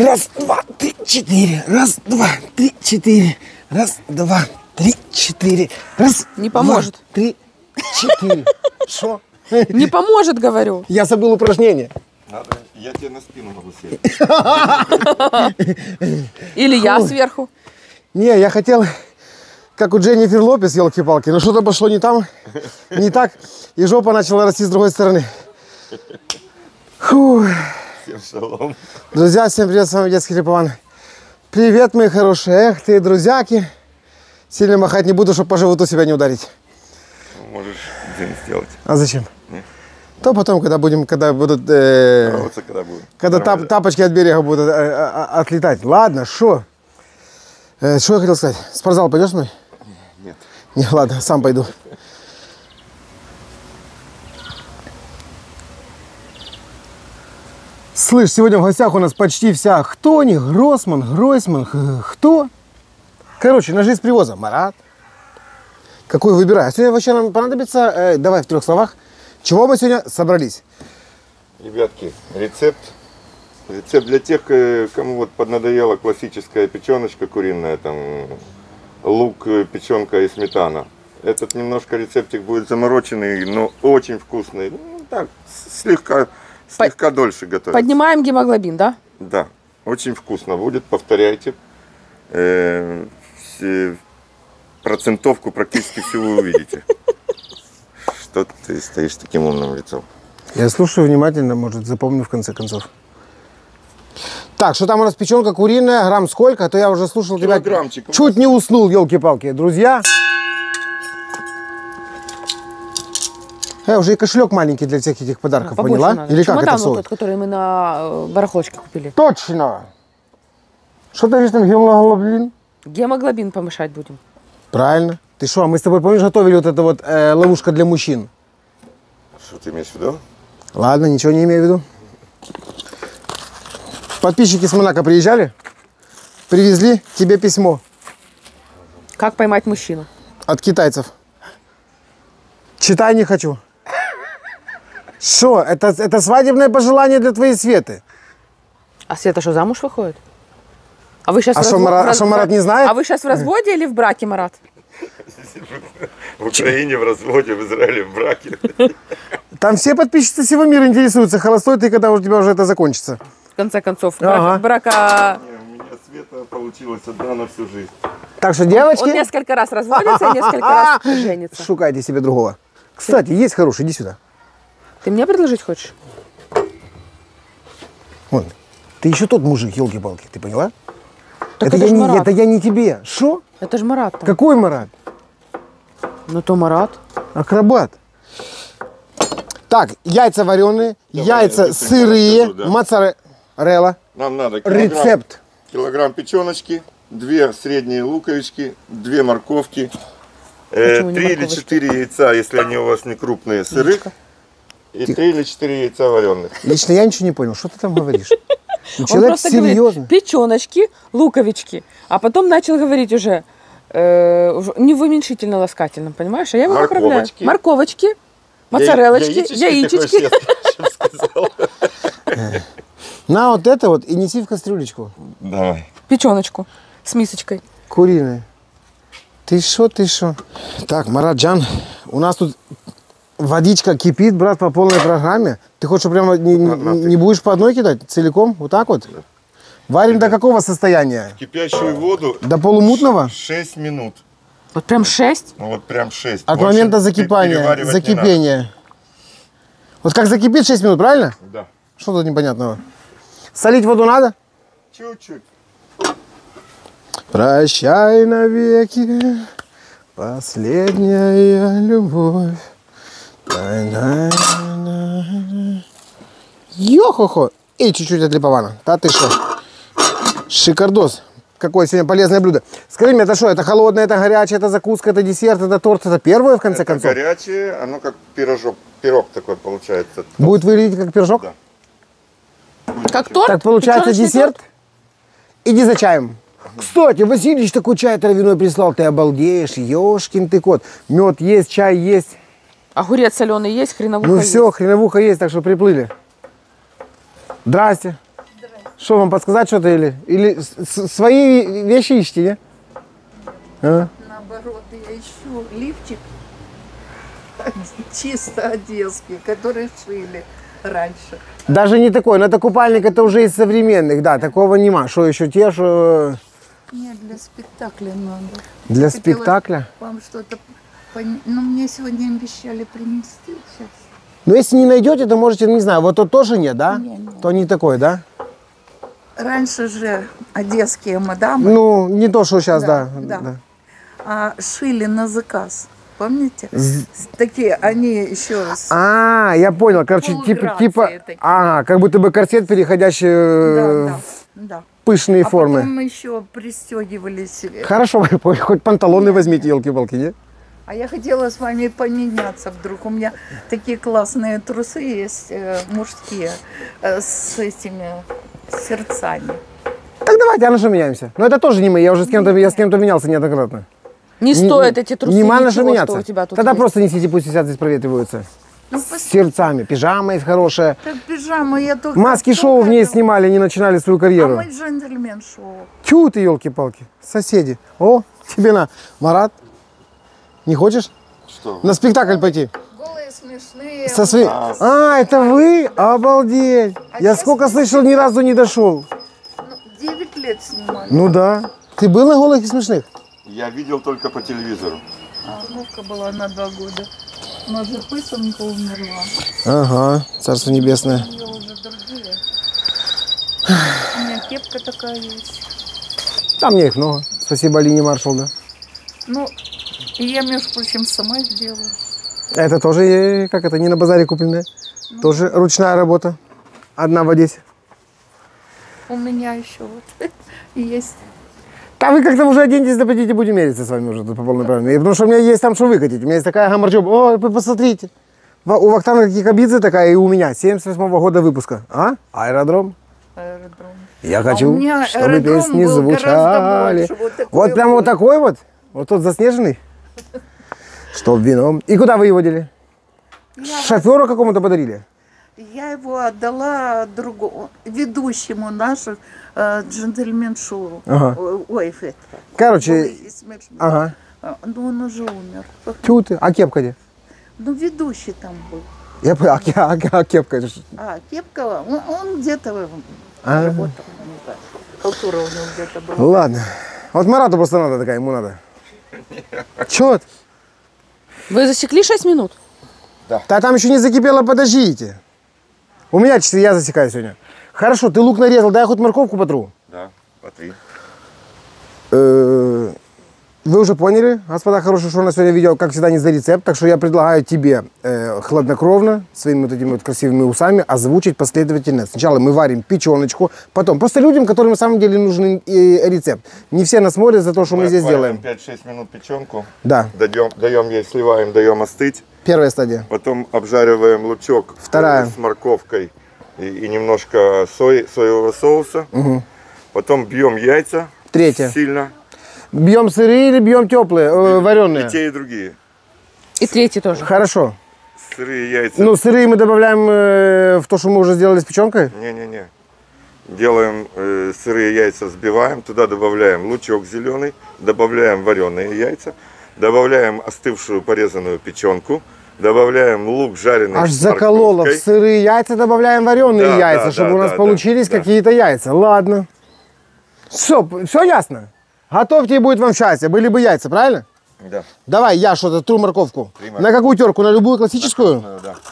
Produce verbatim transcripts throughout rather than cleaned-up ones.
Раз, два, три, четыре. Раз, два, три, четыре. Раз, два, три, четыре. Раз, не поможет. Два, три, четыре. Что? Не поможет, говорю. Я забыл упражнение. Надо, я тебе на спину могу сесть. Или я сверху. Не, я хотел, как у Дженнифер Лопес, елки-палки, но что-то пошло не там, не так, и жопа начала расти с другой стороны. Фу. Всем шалом. Друзья, всем привет, с вами Детский Липован. Привет, мои хорошие. Эх, ты, друзьяки. Сильно махать не буду, чтобы по животу себя не ударить. Можешь день сделать. А зачем? Нет. То потом, когда будем, когда будут, э, когда будем. когда тап, тапочки от берега будут э, э, отлетать. Ладно, что? Э, что я хотел сказать? В спортзал пойдешь мой? Нет. Не, ладно, сам пойду. Слышь, сегодня в гостях у нас почти вся. Кто они? Гроссман, Гройсман, кто? Короче, ножи с привоза. Марат. Какой выбирай? А сегодня вообще нам понадобится, э, давай в трех словах, чего мы сегодня собрались? Ребятки, рецепт. Рецепт для тех, кому вот поднадоела классическая печеночка куриная, там лук, печенка и сметана. Этот немножко рецептик будет замороченный, но очень вкусный. Ну, так, слегка, слегка Под... дольше готовится. Поднимаем гемоглобин, да? Да, очень вкусно будет, повторяйте. Э, все, процентовку практически всю вы увидите. Что ты стоишь таким умным лицом? Я слушаю внимательно, может, запомню в конце концов. Так, что там у нас печенка куриная, грамм сколько? А то я уже слушал тебя. Чуть не уснул, елки-палки. Друзья. Я уже и кошелек маленький для всех этих подарков, а, поняла? Надо. Или как это вот тот, который мы на барахолочке купили. Точно! Что ты говоришь там, гемоглобин? Гемоглобин помешать будем. Правильно. Ты что, мы с тобой, помнишь, готовили вот это вот э, ловушка для мужчин? Что ты имеешь в виду? Ладно, ничего не имею в виду. Подписчики с Монако приезжали, привезли тебе письмо. Как поймать мужчину? От китайцев. Читай не хочу. Что, это, это свадебное пожелание для твоей Светы? А Света что, замуж выходит? А вы сейчас а в что, разво... Марат, раз... что Марат не знает? А вы сейчас в разводе или в браке, Марат? В Украине в разводе, в Израиле в браке. Там все подписчицы всего мира интересуются, холостой ты, когда у тебя уже это закончится. В конце концов, ага. брак, брака... Не, у меня Света получилась одна на всю жизнь. Так что, девочки... Он несколько раз разводится и несколько раз женится. Шукайте себе другого. Кстати, ты... есть хороший, иди сюда. Ты мне предложить хочешь? Вон, ты еще тот мужик, елки-палки, ты поняла? Так это, это, я ж не, это я не тебе. Что? Это же Марат. Там. Какой Марат? Ну то Марат. Акробат. Так, яйца вареные, давай, яйца сырые, скажу, да. Моцарелла. Нам надо килограмм, рецепт. Килограмм печеночки, две средние луковички, две морковки, э, три или четыре яйца, если они у вас не крупные, сырых, и три или четыре яйца вареных. Лично я ничего не понял, что ты там говоришь? Он просто говорит, печеночки, луковички, а потом начал говорить уже э, не в уменьшительно-ласкательном, понимаешь? А я его поправляю. Морковочки, моцареллочки, яичечки. На вот это вот и неси в кастрюлечку. Давай. Печеночку с мисочкой. Куриная. Ты шо, ты шо? Так, Мараджан, у нас тут водичка кипит, брат, по полной программе. Ты хочешь, прямо не, не, не будешь по одной кидать целиком? Вот так вот? Да. Варим да. До какого состояния? Кипящую воду. До полумутного? шесть минут. Вот прям шесть? Ну вот прям шесть. От Больше момента закипания, закипения. Вот как закипит шесть минут, правильно? Да. Что тут непонятного? Солить воду надо? Чуть-чуть. Прощай навеки, последняя любовь. Йо-хо-хо. И чуть-чуть от Липована. Да ты что? Шикардос. Какое сегодня полезное блюдо. Скажи мне, это что? Это холодное, это горячее, это закуска, это десерт, это торт, это первое в конце это концов? горячее, оно как пирожок. Пирог такой получается. Будет выглядеть как пирожок? Да. Как торт? Так получается десерт? Торт? Иди за чаем. Кстати, Васильевич такой чай травяной прислал. Ты обалдеешь, ешкин ты кот. Мед есть, чай есть. Огурец соленый есть, хреновуха ну есть. Ну все, хреновуха есть, так что приплыли. Здрасте. Здрасте. Что, вам подсказать что-то или? Или с- свои вещи ищите, не? А? Наоборот, я ищу лифчик чисто одесский, который шили раньше. Даже не такой, но это купальник, это уже из современных, да, такого нема. Что еще те, что Нет, для спектакля надо. для Хотела спектакля? Вам что-то... пон- Ну, мне сегодня обещали принести сейчас. Ну, если не найдете, то можете, не знаю, вот тот тоже нет, да? Не, не. То не такой, да? Раньше же одесские мадамы Ну, не то, что сейчас, да. Да, да. а, шили на заказ. Помните? З- Такие, они еще с... А, я понял, короче, типа, Полуграции типа, такие. ага, как будто бы корсет, переходящий э, Да, в да, да. пышные А формы. потом еще пристегивались. Хорошо, хоть панталоны возьмите, елки-палки, нет? А я хотела с вами поменяться вдруг. У меня такие классные трусы есть, э, мужские, э, с этими сердцами. Так давайте, а на что меняемся? Но это тоже не мы, я уже с кем-то, я с кем-то менялся неоднократно. Не стоит эти трусы, Не на что ничего, меняться. что у тебя тут Тогда есть. просто несите, пусть висят здесь, проветриваются. Ну, С пос- сердцами, пижама есть хорошая. так пижама я только... Маски-шоу в ней только- снимали, они начинали свою А карьеру. мы джентльмен-шоу. Тю ты, елки-палки, соседи. О, тебе на. Марат, не хочешь Что? на спектакль пойти? Голые, смешные. Со своим... А. А, это вы? Обалдеть. А Я сейчас сколько мы слышал, ни разу не дошел. Ну, девять лет снимали. Ну да. Ты был на голых и смешных? Я видел только по телевизору. А Вовка была на два года. Но же пысанка умерла. Ага, царство небесное. У нее уже другие. У меня кепка такая есть. Там мне их много. Спасибо Алине Маршал, да. Ну, и я, между прочим, сама их делаю. Это тоже, э, как это, не на базаре купленное. Тоже ручная работа. Одна в Одессе. У меня еще вот есть. Да вы как-то уже оденетесь, да пойдите, будем мериться с вами уже тут по полной программе. И потому что у меня есть там что выкатить. У меня есть такая гамарджоба. О, вы посмотрите. Во- У Вахтана Кикабидзе такая, и у меня. семьдесят восьмого года выпуска. А? Аэродром. Аэродром. Я А хочу, у меня чтобы аэродром песни был звучали. гораздо больше. Вот такой Вот прям был. вот такой вот? Вот тот заснеженный? Чтоб вином. И куда вы его водили? Я, Шоферу какому-то подарили? я его отдала другому, ведущему наших э, джентльмен-шоу. Ага. Ой, Ой, это. Короче, Голый и смешной. ага. А, Ну, он уже умер. Тю ты. А кепка где? Ну, ведущий там был. Я понял, а, ке- а, ке- а кепка? это что? А, кепка, он, он где-то А. работал, не знаю. Халтура у него где-то была. Ладно. Вот Марату просто надо такая, ему надо. Чё? ты? Вы засекли шесть минут? Да там еще не закипело, подождите. У меня часы, я засекаю сегодня. Хорошо, ты лук нарезал, дай я хоть морковку потру. Да, по три. Э, Вы уже поняли, господа хорошие, что у нас сегодня видео, как всегда, не за рецепт. Так что я предлагаю тебе э, хладнокровно, своими вот этими вот красивыми усами, озвучить последовательно. Сначала мы варим печеночку, потом. Просто людям, которым на самом деле нужен э, рецепт. Не все нас смотрят за то, что мы, здесь делаем. пять-шесть минут печенку. Да, Даем, даем ей, сливаем, даем остыть. первая стадия. Потом обжариваем лучок Вторая. э, с морковкой и, и немножко сои, соевого соуса. Потом бьем яйца Третья. сильно. Бьем сырые или бьем теплые, э, вареные? И те, и другие. И третий тоже. Хорошо. Сырые яйца. Ну, сырые мы добавляем э, в то, что мы уже сделали с печенкой. Не-не-не. Делаем э, сырые яйца, взбиваем, туда добавляем лучок зеленый, добавляем вареные яйца, добавляем остывшую порезанную печенку, добавляем лук жареный Аж с закололо. В морковкой. сырые яйца добавляем вареные Да, яйца, да, чтобы да, у нас да, получились да, да. какие-то яйца. Ладно. Все, все ясно? Готовьте и будет вам счастье. Были бы яйца, правильно? Да. Давай, я что-то тру морковку. Три На какую терку? На любую классическую? Ну, да.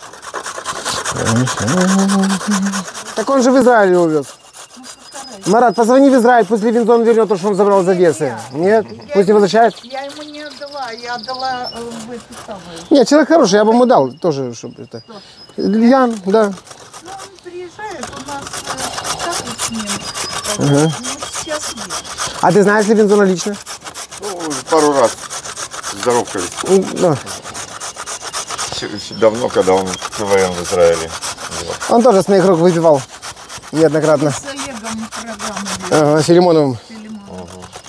Так он же в Израиле увез. Марат, позвони в Израиль, пусть Левинзон вернет то, что он забрал из Одессы. Нет? Пусть не возвращает? Я ему не отдала, я отдала э, в эту самую. Нет, человек хороший, я бы ему дал тоже, чтобы это. Ян, да. Ну, он приезжает, у нас э, как вот с ним. э, Ну, сейчас нет. А ты знаешь Левинзона лично? Ну, пару раз здоровкались. Ну, да. Еще- еще давно, когда он в КВН в Израиле. Вот. Он тоже с моих рук выпивал неоднократно. С Олегом программу Ага, Филимоновым. Филимон.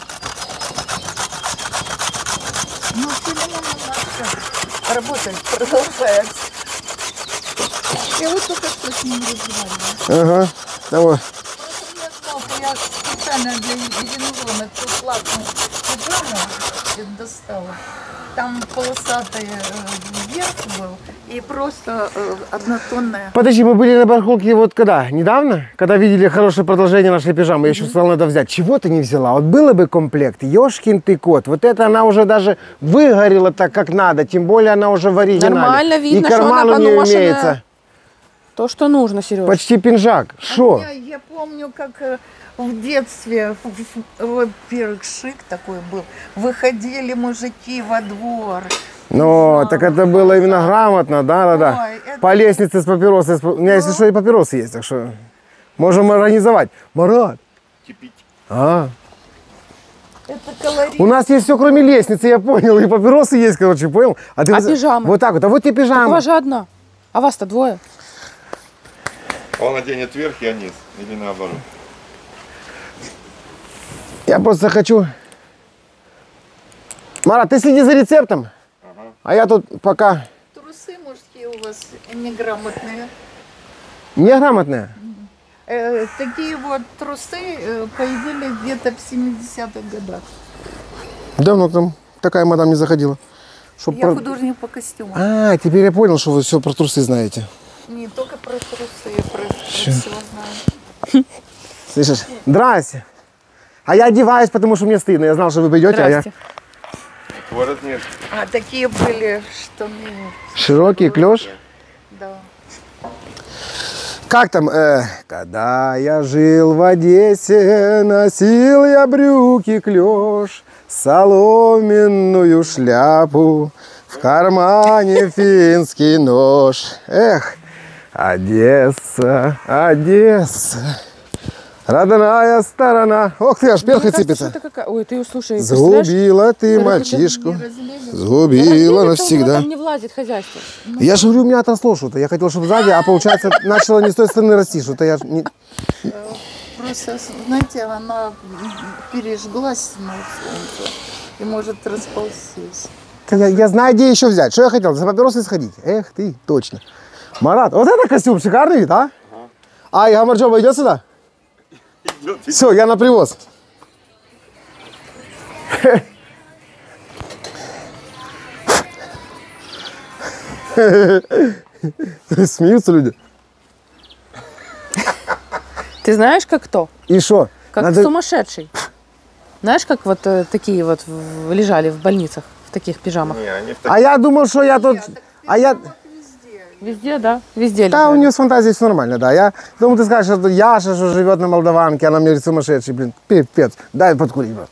Ну, Филимон у нас как работает, продолжает. Я вот только что с ним разговаривала. Ага. Давай. я специально для Евангелона эту классную пижаму достала. Там полосатый э, верх был и просто э, однотонная. Подожди, мы были на барахолке вот когда? Недавно? Когда видели хорошее продолжение нашей пижамы. Я еще сказал, надо взять. Чего ты не взяла? Вот было бы комплект. Ёшкин ты кот. Вот это она уже даже выгорела так, как надо. Тем более она уже в оригинале. Нормально видно, и что карман она у нее поношенная. имеется. То, что нужно, Сереж. Почти пинжак. Шо? Я, я помню, как э, в детстве, в- в- во-первых, шик такой был. Выходили мужики во двор. Ну, Да. так это было именно грамотно, да, да, да. Ой, это- По лестнице с папиросой. с па- У меня, если что, и папиросы есть, так что можем организовать. Марат. Кипить. А, Это колорит. у нас есть все, кроме лестницы, я понял. И папиросы есть, короче, понял? ты А вот- пижама? Вот так вот. А вот тебе Так у пижама. вас же одна. А вас-то двое. Он оденет верх, я низ. Или наоборот. Я просто хочу... Марат, ты следи за рецептом. А я тут пока Трусы мужские у вас неграмотные. неграмотная. Э, такие вот трусы э, появились где-то в семидесятых годах. Давно к нам такая мадам не заходила. Чтоб Я про- художник по костюму. А, теперь я понял, что вы все про трусы знаете. Не только про трусы, про, про все знаю. Слышишь? Здрасте. А я одеваюсь, потому что мне стыдно. Я знал, что вы придете, а я... Здрасте. Твой размер. А такие были штаны. Широкий клеш. Да. Как там? э, Когда я жил в Одессе, носил я брюки клеш, соломенную шляпу, в кармане финский нож. Эх, Одесса, Одесса, родная сторона. Ох ты, аж Мне перхоть кажется, сыпется. что это какая... Ой, ты слушай, представляешь, Сгубила ты Разлетелся, мальчишку, Не разлезет. сгубила разделится, у него навсегда. там не влазит хозяйство. Я же говорю, у меня отросло что-то. Я хотел, чтобы сзади, а получается, начало не с той стороны расти. Что-то я... не- Просто, знаете, она пережглась на солнце и может расползтись. Я, я знаю, где еще взять. Что я хотел? За папиросы сходить. Эх ты, точно. Марат, вот это костюм шикарный вид, а? А, и Гамарджоба идет сюда? Все, я на привоз. Смеются люди. Ты знаешь, как кто? И что? Как Надо- сумасшедший. Знаешь, как вот э, такие вот в- лежали в больницах в таких пижамах? Не, они в А я думал, что я тут... А я... Везде, да? Везде Да, у лежали. нее с фантазией все нормально, да. Я думаю, ты скажешь, что Яша, что живет на Молдаванке, она мне говорит, сумасшедший, блин, пипец. Дай подкурить, брат.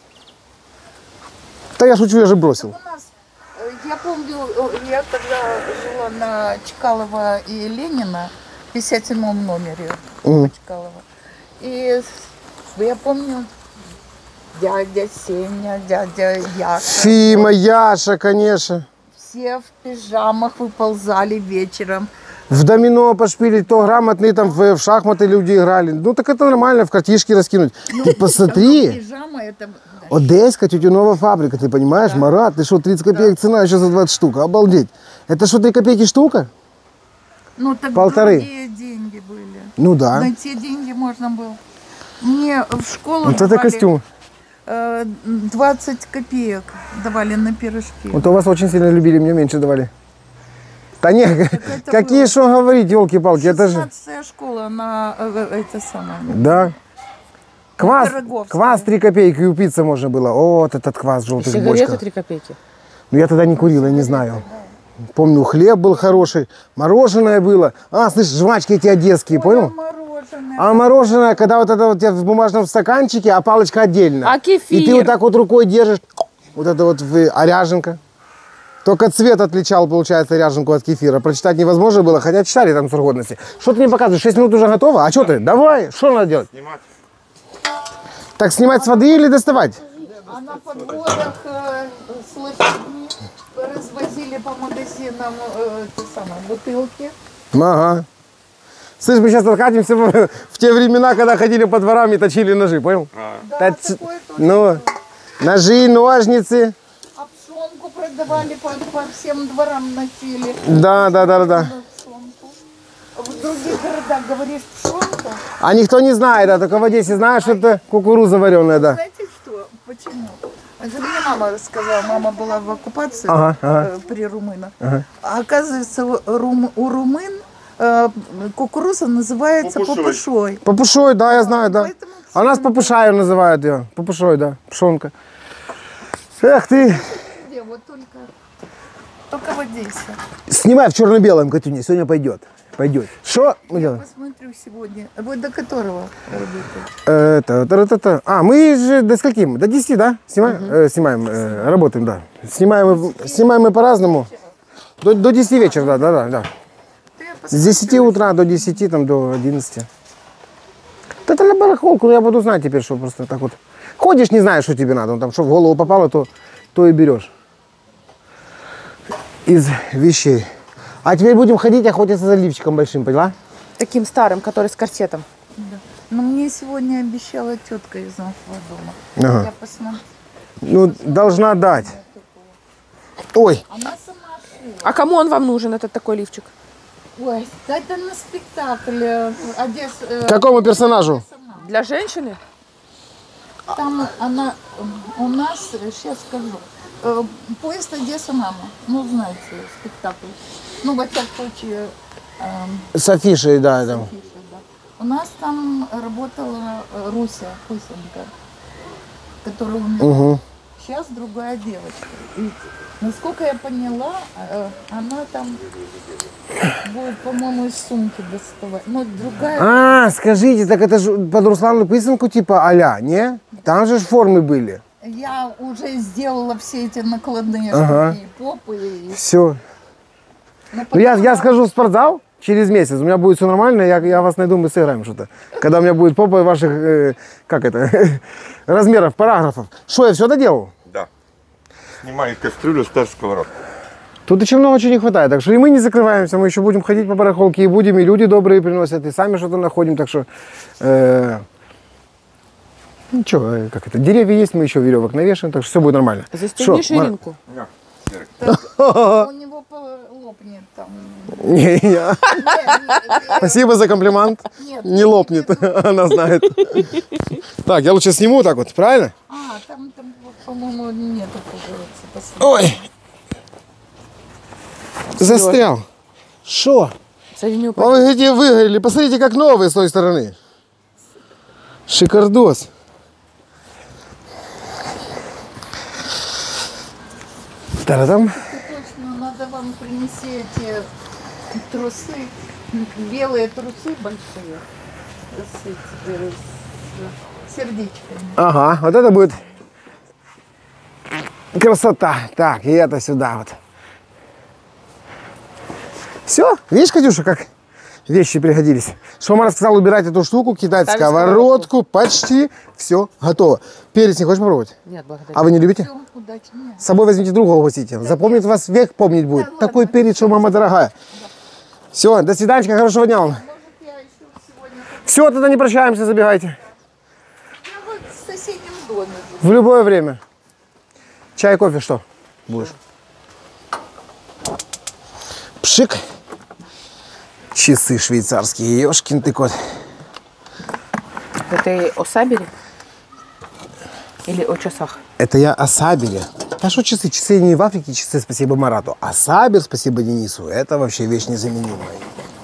Да я шучу, я же бросил. У нас, э, я помню, э, я тогда жила на Чкалова и Ленина в пятьдесят седьмом номере Мгм. Чкалова. И я помню, дядя Сеня, дядя Яша. Фима, Яша, конечно. Все в пижамах выползали вечером. В домино пошпилить, то грамотные там в, в шахматы люди играли. Ну так это нормально, в картишки раскинуть. Ты Ну, посмотри, пижама это... Одесска тютюновая фабрика, ты понимаешь, Марат, ты что, тридцать копеек цена еще за двадцать штук, обалдеть. Это что, три копейки штука? Ну так Полторы. другие деньги были. Ну да. На те деньги можно было. Мне в школу Вот это давали, костюм. э, двадцать копеек давали на пирожки. Вот у вас очень сильно любили, мне меньше давали. Да не, это какие было. что говорить, елки-палки, это же... шестнадцатая школа на э, это самое. Да. Квас, Пироговская. квас три копейки и упиться можно было. О, вот этот квас в И желтых сигареты бочках. три копейки. Ну я тогда не курил, я не знаю. Помню, хлеб был хороший, мороженое было. А, слышь, жвачки эти одесские, понял? Мороженое. А мороженое, когда вот это вот у тебя в бумажном стаканчике, а палочка отдельно. А кефир? И ты вот так вот рукой держишь, вот это вот в- а ряженка. Только цвет отличал, получается, ряженку от кефира. Прочитать невозможно было, хотя читали там срок годности. Что ты мне показываешь? шесть минут уже готово? А что ты? Давай, что надо делать? Снимать. Так, снимать с воды или доставать? А на подводах э, с лошадьми развозили по магазинам э, те самые бутылки. Ага. Слышь, мы сейчас откатимся в, в те времена, когда ходили по дворам и точили ножи, понял? Да, Та- ц- такое тоже ну, было. ножи, ножницы. А пшенку продавали по, по всем дворам носили. Да, да, да, да, да. Пшенку. В других городах говоришь пшенка. А никто не знает, а только в Одессе знают, что это кукуруза вареная, да. Знаете что? Почему? Это мне мама рассказала. Мама была в оккупации Ага, ага. э, при румынах. А оказывается, у, рум- у румын э, кукуруза называется Попушой. попушой. Попушой, да, я знаю, да. Поэтому А нас попушаю называют ее. Попушой, да. Пшонка. Эх ты. Где? Вот только, только в Одессе. Снимай в черно-белом, Катюня, сегодня пойдет. Пойдет. Что мы делаем? Посмотрю сегодня. Вы до которого работаете? Это, это, это, это. А, мы же до скольки? До десяти, да? Снимаем? Э, снимаем, э, работаем, да. Снимаем, мы- снимаем мы по-разному. До, до десяти вечера, да, да, да, да. Да я С посмотрю. десяти утра до десяти, там, до одиннадцати. Да это на барахолку, я буду знать теперь, что просто так вот. Ходишь, не знаешь, что тебе надо. Ну, там, что в голову попало, то, то и берешь. Из вещей. А теперь будем ходить охотиться за лифчиком большим, поняла? Таким старым, который с корсетом. Да. Но мне сегодня обещала тетка из нашего дома. Ага. Я посмотрю. Ну, должна дать. Ой, Она сама шила. А кому он вам нужен, этот такой лифчик? Ой, да это на спектакле Одесс... э, какому персонажу? Для женщины? Там она у нас, сейчас скажу, э, поезд Одесса-Мама. Ну, знаете, спектакль. Ну, во всяком случае, э, С афишей, да, там. афиша, да. У нас там работала э, Руся Пысенко, которая умерла. Угу. Сейчас другая девочка. И, насколько я поняла, э, она там будет, по-моему, из сумки доставать. Но другая... А, скажите, так это же под Руслану Пысенку типа а-ля, не? Там же ж формы были. Я уже сделала все эти накладные Ага. штуки, и попы. И... Все. Но Ну, я, потом я она- схожу в спортзал через месяц, у меня будет все нормально, я, я вас найду, мы сыграем что-то. Когда у меня будет попа ваших, э, как это, размеров, параграфов. Что, я все доделал? Да. Снимай кастрюлю, ставь сковородку. Тут еще много чего не хватает, так что и мы не закрываемся, мы еще будем ходить по барахолке, и будем, и люди добрые приносят, и сами что-то находим, так что... Э, ничего, э, как это, деревья есть, мы еще веревок навешаем, так что все будет нормально. Застегни Шо, Мар- ширинку. На, Серый. У него по- лопнет там. Не, не. Нет, нет, Спасибо за комплимент. нет, Не лопнет, она знает. Так, я лучше сниму так вот, правильно? А, там, там по-моему, нету, кажется, посмотри. Ой, застрял. Что? Соединю по- Ой, эти выгорели. Посмотрите, как новые с той стороны. Шикардос. Тарадам. Точно, надо вам принести эти трусы, белые трусы большие с, эти- с сердечками. Ага, вот это будет красота. Так, и это сюда вот. Все, видишь, Катюша, как вещи пригодились. Шома рассказал убирать эту штуку, кидать Ставить сковородку, почти все готово. Перец не хочешь попробовать? Нет, благодарю. А вы не любите? Все, удачи. Нет. С собой возьмите другого угостите. Запомнит вас век, помнить будет. ладно. Такой перец, что мама дорогая. Все, до свидания, хорошего дня вам. Может, я еще сегодня... Все, тогда не прощаемся, забегайте. Я вот в соседнем доме живу. В любое время. Чай, кофе, что будешь? Пшик. Часы швейцарские, ешкин ты кот. Это и о сабере? Или о часах? Это я о сабере. А что часы? Часы не в Африке, часы спасибо Марату. А сабер, спасибо Денису, это вообще вещь незаменимая.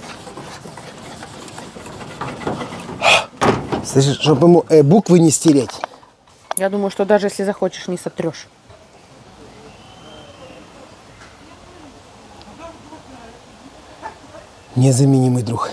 Слышишь, чтобы ему э, буквы не стереть. Я думаю, что даже если захочешь, не сотрешь. Незаменимый друг.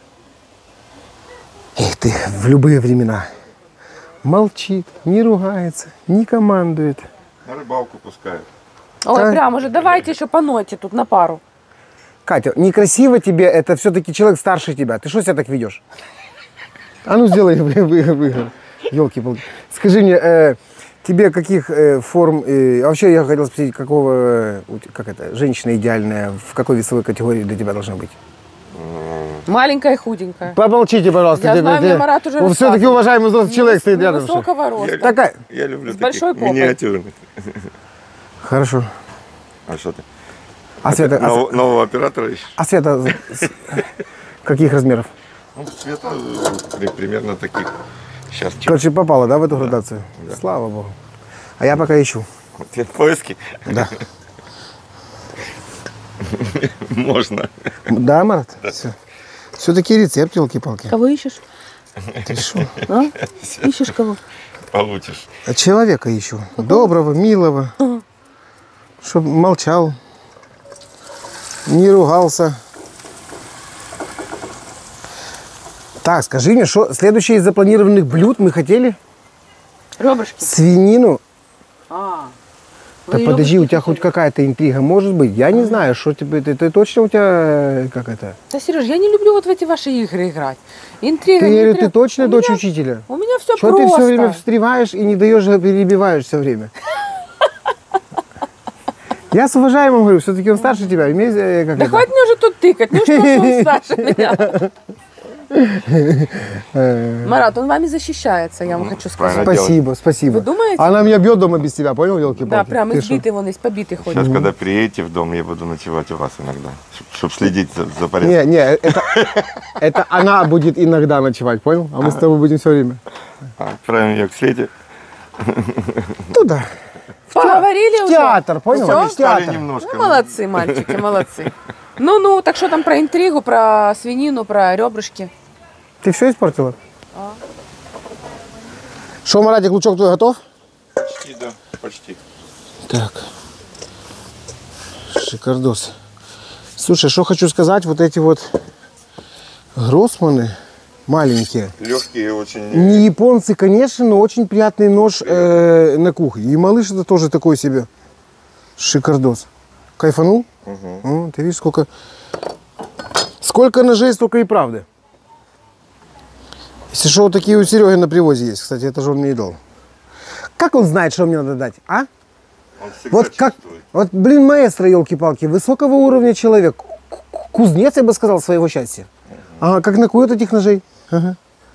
Эх ты, в любые времена. Молчит, не ругается, не командует. На рыбалку пускают. Ой, Да. прям уже давайте еще по ноте тут на пару. Катя, некрасиво тебе, это все-таки человек старше тебя. Ты что себя так ведешь? А ну сделай выговор. Елки-палки. Скажи мне, э, тебе каких э, форм... э, а вообще я хотел спросить, какого... э, у те- как это, женщина идеальная, в какой весовой категории для тебя должна быть? Маленькая и худенькая. Помолчите, пожалуйста. Я тебе- знаю, тебе- мне Марат уже Вот все-таки рассказывал. уважаемый взрослый человек стоит рядом. что- Высокого роста. Такая. Я люблю С таких большой попой. миниатюрных. Хорошо. А что ты? А Света, а, Нов- нового оператора ищешь? а Света, с- Каких размеров? Ну, цвета э, примерно таких. Сейчас. Короче, попала, да, в эту градацию? Да. Слава богу. А я пока ищу. Вот поиски? Да. Можно. Да, Марат? Да. Все. Все-таки рецепт, елки-палки. Кого ищешь? Ты что? А? Ищешь кого? Получишь. Человека ищу. Доброго, милого. Ага. Чтоб молчал. Не ругался. Так, скажи мне, что следующее из запланированных блюд мы хотели? Ребрышки. Свинину. А. Да подожди, у тебя хоть какая-то интрига может быть? Я не знаю, что тебе, ты, ты точно у тебя, как это? Да, Сереж, я не люблю вот в эти ваши игры играть. Интрига, Ты, не ты интрига. точно У дочь меня, учителя? У меня все Что просто. ты все время встреваешь и не даешь, перебиваешь все время? Я с уважаемым говорю, все-таки он старше тебя. Имеет, как да это? хватит мне уже тут тыкать, ну что он старше меня. Марат, он вами защищается, я вам хочу сказать. Спасибо, спасибо. Вы думаете? Она меня бьет дома без тебя, понял, елки-палки? Да, прям избитый вон, из побитый ходит. Сейчас, когда приедете в дом, я буду ночевать у вас иногда, чтобы следить за, за порядком. Не, не, это, это она будет иногда ночевать, понял? А мы с тобой будем все время. Отправим ее к Свете. Туда. Поговорили в уже? Театр, понял? Всё? В театр. Немножко. Ну, молодцы, мальчики, молодцы. Ну-ну, так что там про интригу, про свинину, про ребрышки? Ты все испортила? А. Что, Маратик, лучок твой готов? Почти, да, почти. Так. Шикардос. Слушай, что хочу сказать, вот эти вот гроссманы маленькие. Легкие очень. Не японцы, конечно, но очень приятный нож э, на кухне. И малыш это тоже такой себе. Шикардос. Кайфанул? Угу. О, ты видишь, сколько... Сколько ножей, столько и правды. Если что, вот такие у Сереги на привозе есть. Кстати, это же он мне и дал. Как он знает, что мне надо дать, а? Он всегда Вот как... чувствует. Вот, блин, маэстро, елки-палки, высокого уровня человек. Кузнец, я бы сказал, своего счастья. Ага, как накует этих ножей. Ага.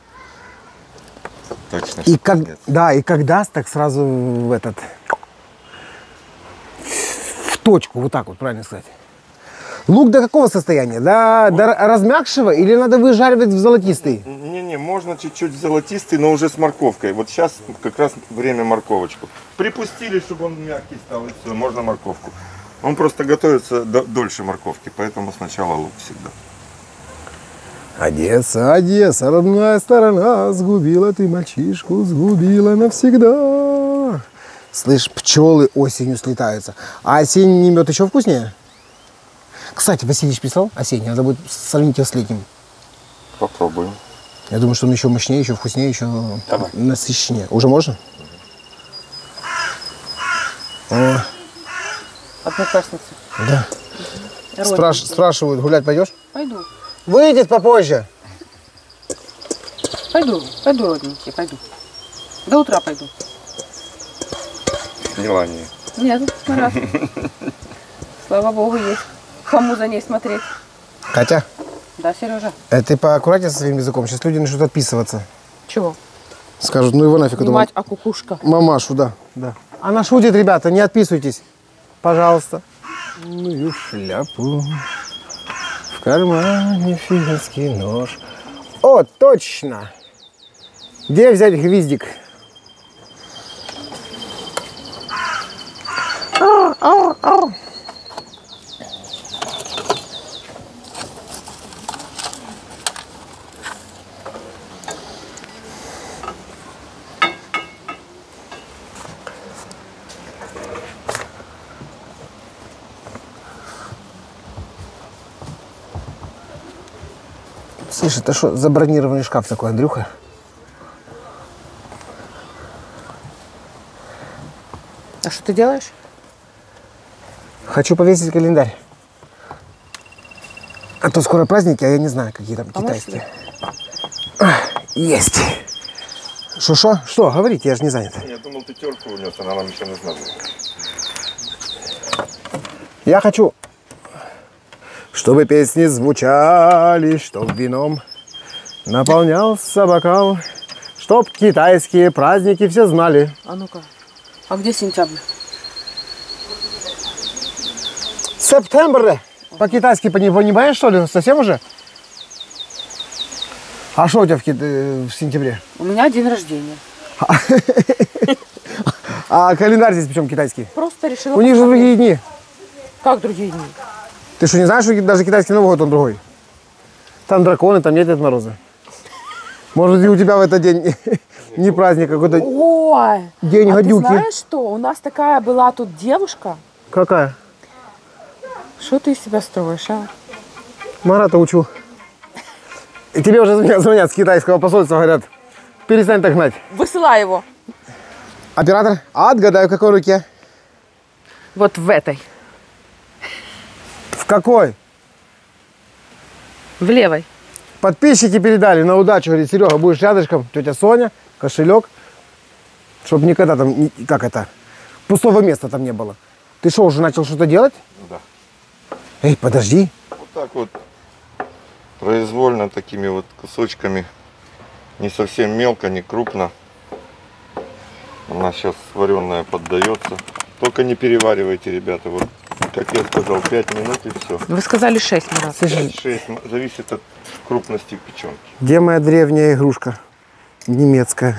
Точно. И как, да, и как даст, так сразу в этот... В точку, вот так вот, правильно сказать. Лук до какого состояния? До, до размягшего или надо выжаривать в золотистый? Не-не, можно чуть-чуть золотистый, но уже с морковкой. Вот сейчас как раз время морковочку. Припустили, чтобы он мягкий стал, и все, можно морковку. Он просто готовится до- дольше морковки, поэтому сначала лук всегда. Одесса, Одесса, родная сторона, сгубила ты мальчишку, сгубила навсегда. Слышь, пчелы осенью слетаются. А осенний мед еще вкуснее? Кстати, Васильевич писал осенний, надо будет сравнить его с летним. Попробуем. Я думаю, что он еще мощнее, еще вкуснее, еще Давай. насыщеннее. Уже можно? О, Одноклассница. да. Спраш- спрашивают, гулять пойдешь? Пойду. Выйдет попозже. Пойду, пойду, родненький, пойду. До утра пойду. Желание. Нет, Марат. Слава богу, есть. Кому за ней смотреть? Катя, Да, Сережа. э, ты поаккуратнее со своим языком. Сейчас люди начнут отписываться. Чего? Скажут, ну его нафиг. Не эту мать, а кукушка. мамашу, да, да. Она шутит, ребята, не отписывайтесь. Пожалуйста. Мою шляпу. В кармане финский нож. О, точно. Где взять гвиздик? Ау, ау, ау. Слушай, это что за бронированный шкаф такой, Андрюха? А что ты делаешь? Хочу повесить календарь. А то скоро праздники, а я не знаю, какие там Помочь китайские. Ах, есть. Шо-шо? Что? Говорите, я же не занят. Я думал, ты терку унес, она нам еще нужна. Я хочу, чтобы песни звучали, чтоб вином наполнялся бокал, чтоб китайские праздники все знали. А ну-ка. А где сентябрь? Септембр. По-китайски не понимаешь, что ли? Совсем уже? А что у тебя в, Кит- в сентябре? У меня день рождения. А календарь здесь причем китайский? Просто решила У них же посмотреть. другие дни. Как другие дни? Ты что, не знаешь, что даже китайский Новый год он другой? Там драконы, там нет Дед Мороза. Может, и у тебя в этот день не праздник, а какой-то Ой, день а гадюки. ты знаешь что? У нас такая была тут девушка. Какая? Что ты из себя строишь, а? Марата учу. И тебе уже звонят, звонят с китайского посольства, говорят, перестань так гнать. Высылай его. Оператор, а отгадай, в какой руке? Вот в этой. В какой? В левой. Подписчики передали на удачу, говорит, Серега, будешь рядышком, тетя Соня, кошелек, чтобы никогда там, ни- как это, пустого места там не было. Ты что, уже начал что-то делать? Да. Эй, подожди. Вот так вот произвольно такими вот кусочками, не совсем мелко, не крупно. Она сейчас вареная поддается. Только не переваривайте, ребята. Вот, как я сказал, пять минут и все. Вы сказали шесть, Марат. Слушай, пять-шесть, зависит от крупности печенки. где моя древняя игрушка? Немецкая.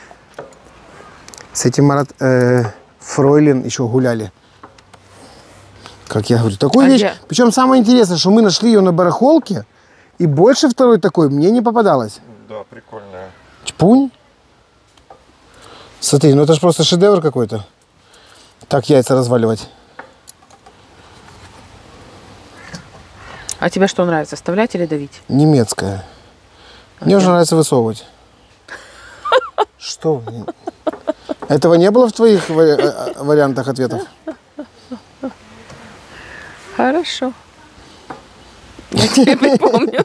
С этим Марат э, Фройлен еще гуляли. Как я говорю, такую А вещь. где? Причем самое интересное, что мы нашли ее на барахолке, и больше второй такой мне не попадалось. Да, прикольная. Чпунь. Смотри, ну это же просто шедевр какой-то. Так яйца разваливать. А тебе что нравится, вставлять или давить? Немецкая. Мне уже нравится высовывать. Что? Этого не было в твоих вари- э, вариантах ответов? Хорошо. Я тебе припомню.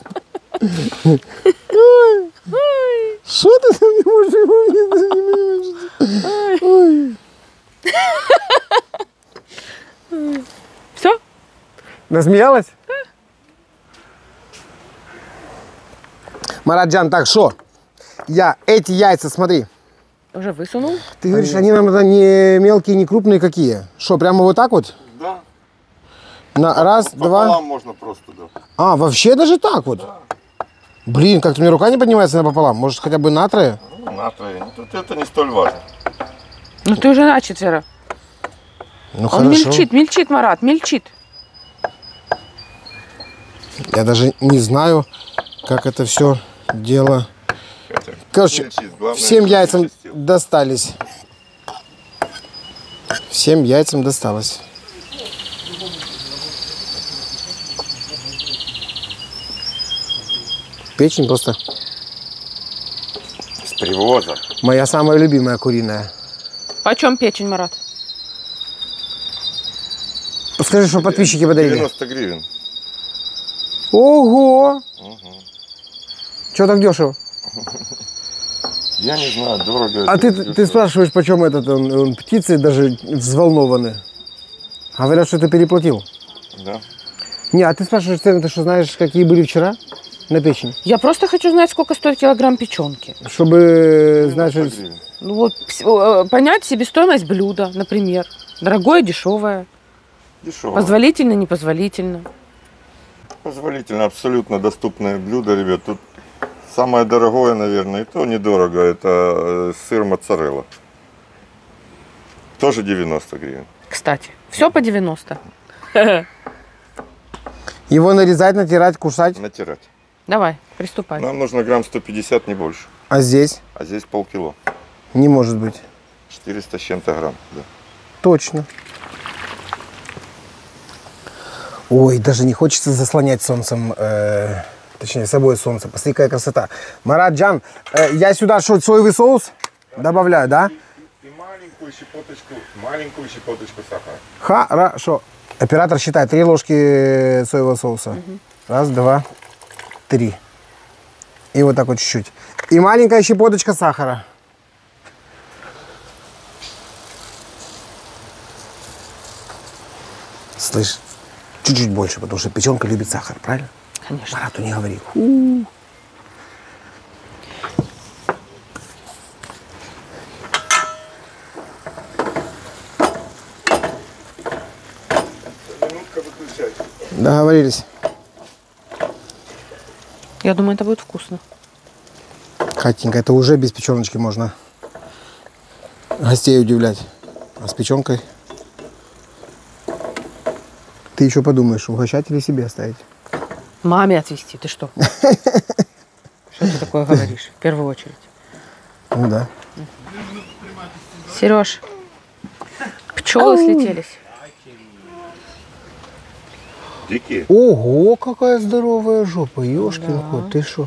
Что ты там не можешь припомнить? Все? Насмеялась? Мараджан, так что? Я эти яйца, смотри. Уже высунул? Ты говоришь, они нам это не мелкие, не крупные какие? Что, прямо вот так вот? Да. На раз, Пополам два. можно просто, да. А, вообще даже так вот? Блин, как-то мне рука не поднимается напополам. Может, хотя бы на трое? Ну, на трое. Тут это не столь важно. Ну ты уже на четверо. Ну, Он хорошо. мельчит, мельчит, Марат, мельчит. Я даже не знаю, как это все дело. Хотя, Короче, мельчит. Главное, всем чтобы яйцам не чистил. достались. Всем яйцам досталось. Печень просто С привоза. моя самая любимая куриная. Почем печень, Марат? Скажи, что подписчики подарили. девяносто гривен. Ого! Чего так дешево? Я не знаю, дорого. А это, ты, дешево. ты спрашиваешь, почем этот он, он, птицы даже взволнованы. Говорят, что ты переплатил. Да. Не, а ты спрашиваешь цены, ты что знаешь, какие были вчера на печень? Я просто хочу знать, сколько стоит килограмм печенки. Чтобы знать, что... девяносто гривен. Ну вот, пс- э, понять себестоимость блюда, например. Дорогое, дешевое. Дешево. Позволительно, непозволительно. Позволительно, абсолютно доступное блюдо, ребят. Тут самое дорогое, наверное, и то недорого, это э, сыр моцарелла. Тоже девяносто гривен. Кстати, все по девяносто. Его нарезать, натирать, кусать. Натирать. Давай, приступай. Нам нужно грамм сто пятьдесят, не больше. А здесь А здесь полкило. не может быть. четыреста с чем-то грамм. Да. Точно. Ой, даже не хочется заслонять солнцем, э, точнее, собой солнце. Посмотри, какая красота. Мараджан, э, я сюда что, соевый соус добавляю, да? И маленькую щепоточку, маленькую щепоточку сахара. Хорошо. Оператор считает три ложки соевого соуса. Раз, два, три. И вот так вот чуть-чуть. И маленькая щепоточка сахара. Слышь, чуть-чуть больше, потому что печенка любит сахар, правильно? Конечно. Марату не говори. Минутка выключай. Договорились. Я думаю, это будет вкусно. Катенька, это уже без печеночки можно гостей удивлять. А с печенкой ты еще подумаешь, угощать или себе оставить. Маме отвезти, ты что? Что ты такое говоришь, в первую очередь? Ну да. Сереж, пчелы слетелись. Дикие? Ого, какая здоровая жопа, ёшкин кот, ты что?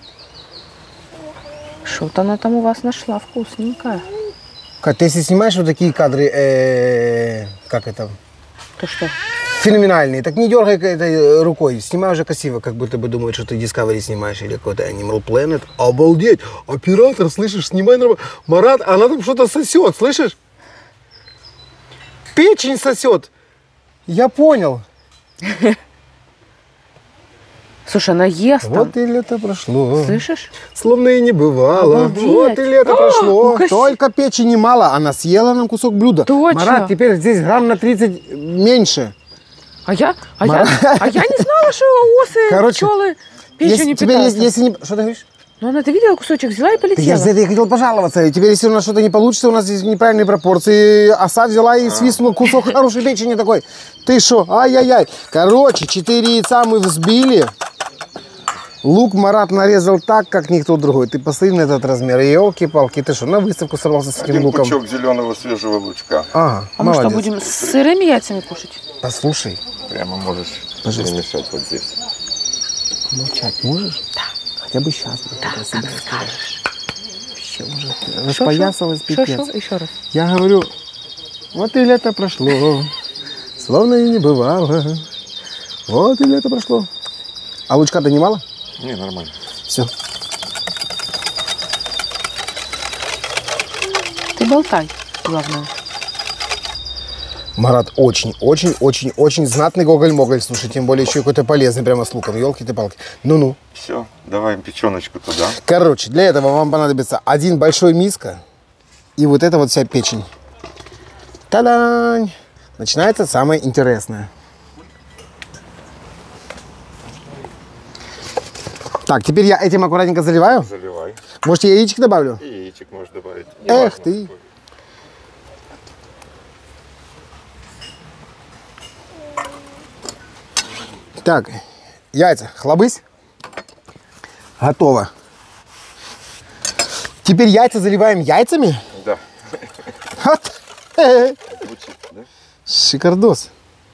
Что-то она там у вас нашла вкусненькое. Кать, ты если снимаешь вот такие кадры, э, как это, То что? феноменальные, так не дергай этой рукой, снимай уже красиво, как будто бы думают, что ты Discovery снимаешь или какой-то Animal Planet. Обалдеть, оператор, слышишь, снимай нормально. Марат, она там что-то сосет, слышишь? Печень сосет. Я понял. Слушай, она ест там. Вот и лето прошло. Слышишь? Словно и не бывало. Обалдеть. Вот и лето А, прошло. укуси. Только печени мало. Она съела нам кусок блюда. Точно. Марат, теперь здесь грамм на тридцать меньше. А я, а я, Мара- а я не знала, что осы, Короче, пчелы Если, печенью теперь, питаются. если, если не... Что ты говоришь? Ну, она, ты видела, кусочек взяла и Да я полетела. за это и хотел пожаловаться. И теперь, если у нас что-то не получится, у нас здесь неправильные пропорции. Оса взяла и свистнула кусок хорошей печени такой. Ты что? Ай-яй-яй. Короче, четыре яйца мы взбили. Лук Марат нарезал так, как никто другой. Ты посмотри на этот размер. Елки-палки. Ты что, на выставку собрался с этим Один луком? пучок зеленого свежего лучка. Ага, А мы что, молодец. будем с сырыми яйцами кушать? Послушай, Прямо можешь Пожалуйста. перемешать вот здесь. молчать можешь? Да. Хотя бы сейчас. Да, как скажешь. Вообще уже Шо, распоясалась шо? пипец. Шо, шо? Еще раз. Я говорю, вот и лето прошло, словно и не бывало. Вот и лето прошло. А лучка-то немало? Не, нормально. Все. Ты болтай, главное. Марат очень-очень-очень-очень знатный гоголь-моголь. Слушай, тем более еще и какой-то полезный прямо с луком. Елки-ты-палки. Ну-ну. Все, давай печеночку туда. Короче, для этого вам понадобится один большой миска и вот эта вот вся печень. Та-дань! Начинается самое интересное. Так, теперь я этим аккуратненько заливаю. Заливай. Может, я яичек добавлю? И яичек можешь добавить. Эх ты. Так, яйца, хлобысь. Готово. Теперь яйца заливаем яйцами. Да. Вот. Звучит, да? Шикардос.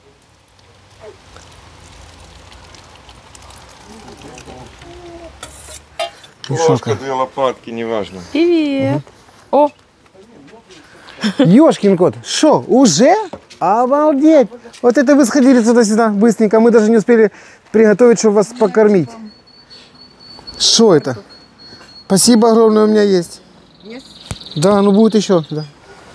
Ложка, две лопатки, неважно. Привет. О, Ёшкин кот, шо, уже? Обалдеть! Вот это вы сходили туда-сюда быстренько, мы даже не успели приготовить, чтобы вас покормить. Что это? Спасибо огромное, у меня есть. Есть? Да, ну будет еще. Да.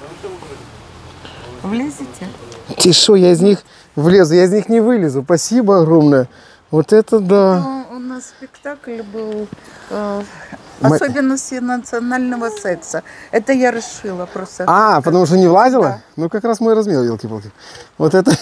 Влезете? Ты шо, я из них влезу, я из них не вылезу. Спасибо огромное. Вот это да. Ну, у нас спектакль был э, Мы- «Особенности национального секса». Это я решила просто. А, потому что не влазила? Да. Ну как раз мой размер, елки-палки. Вот это.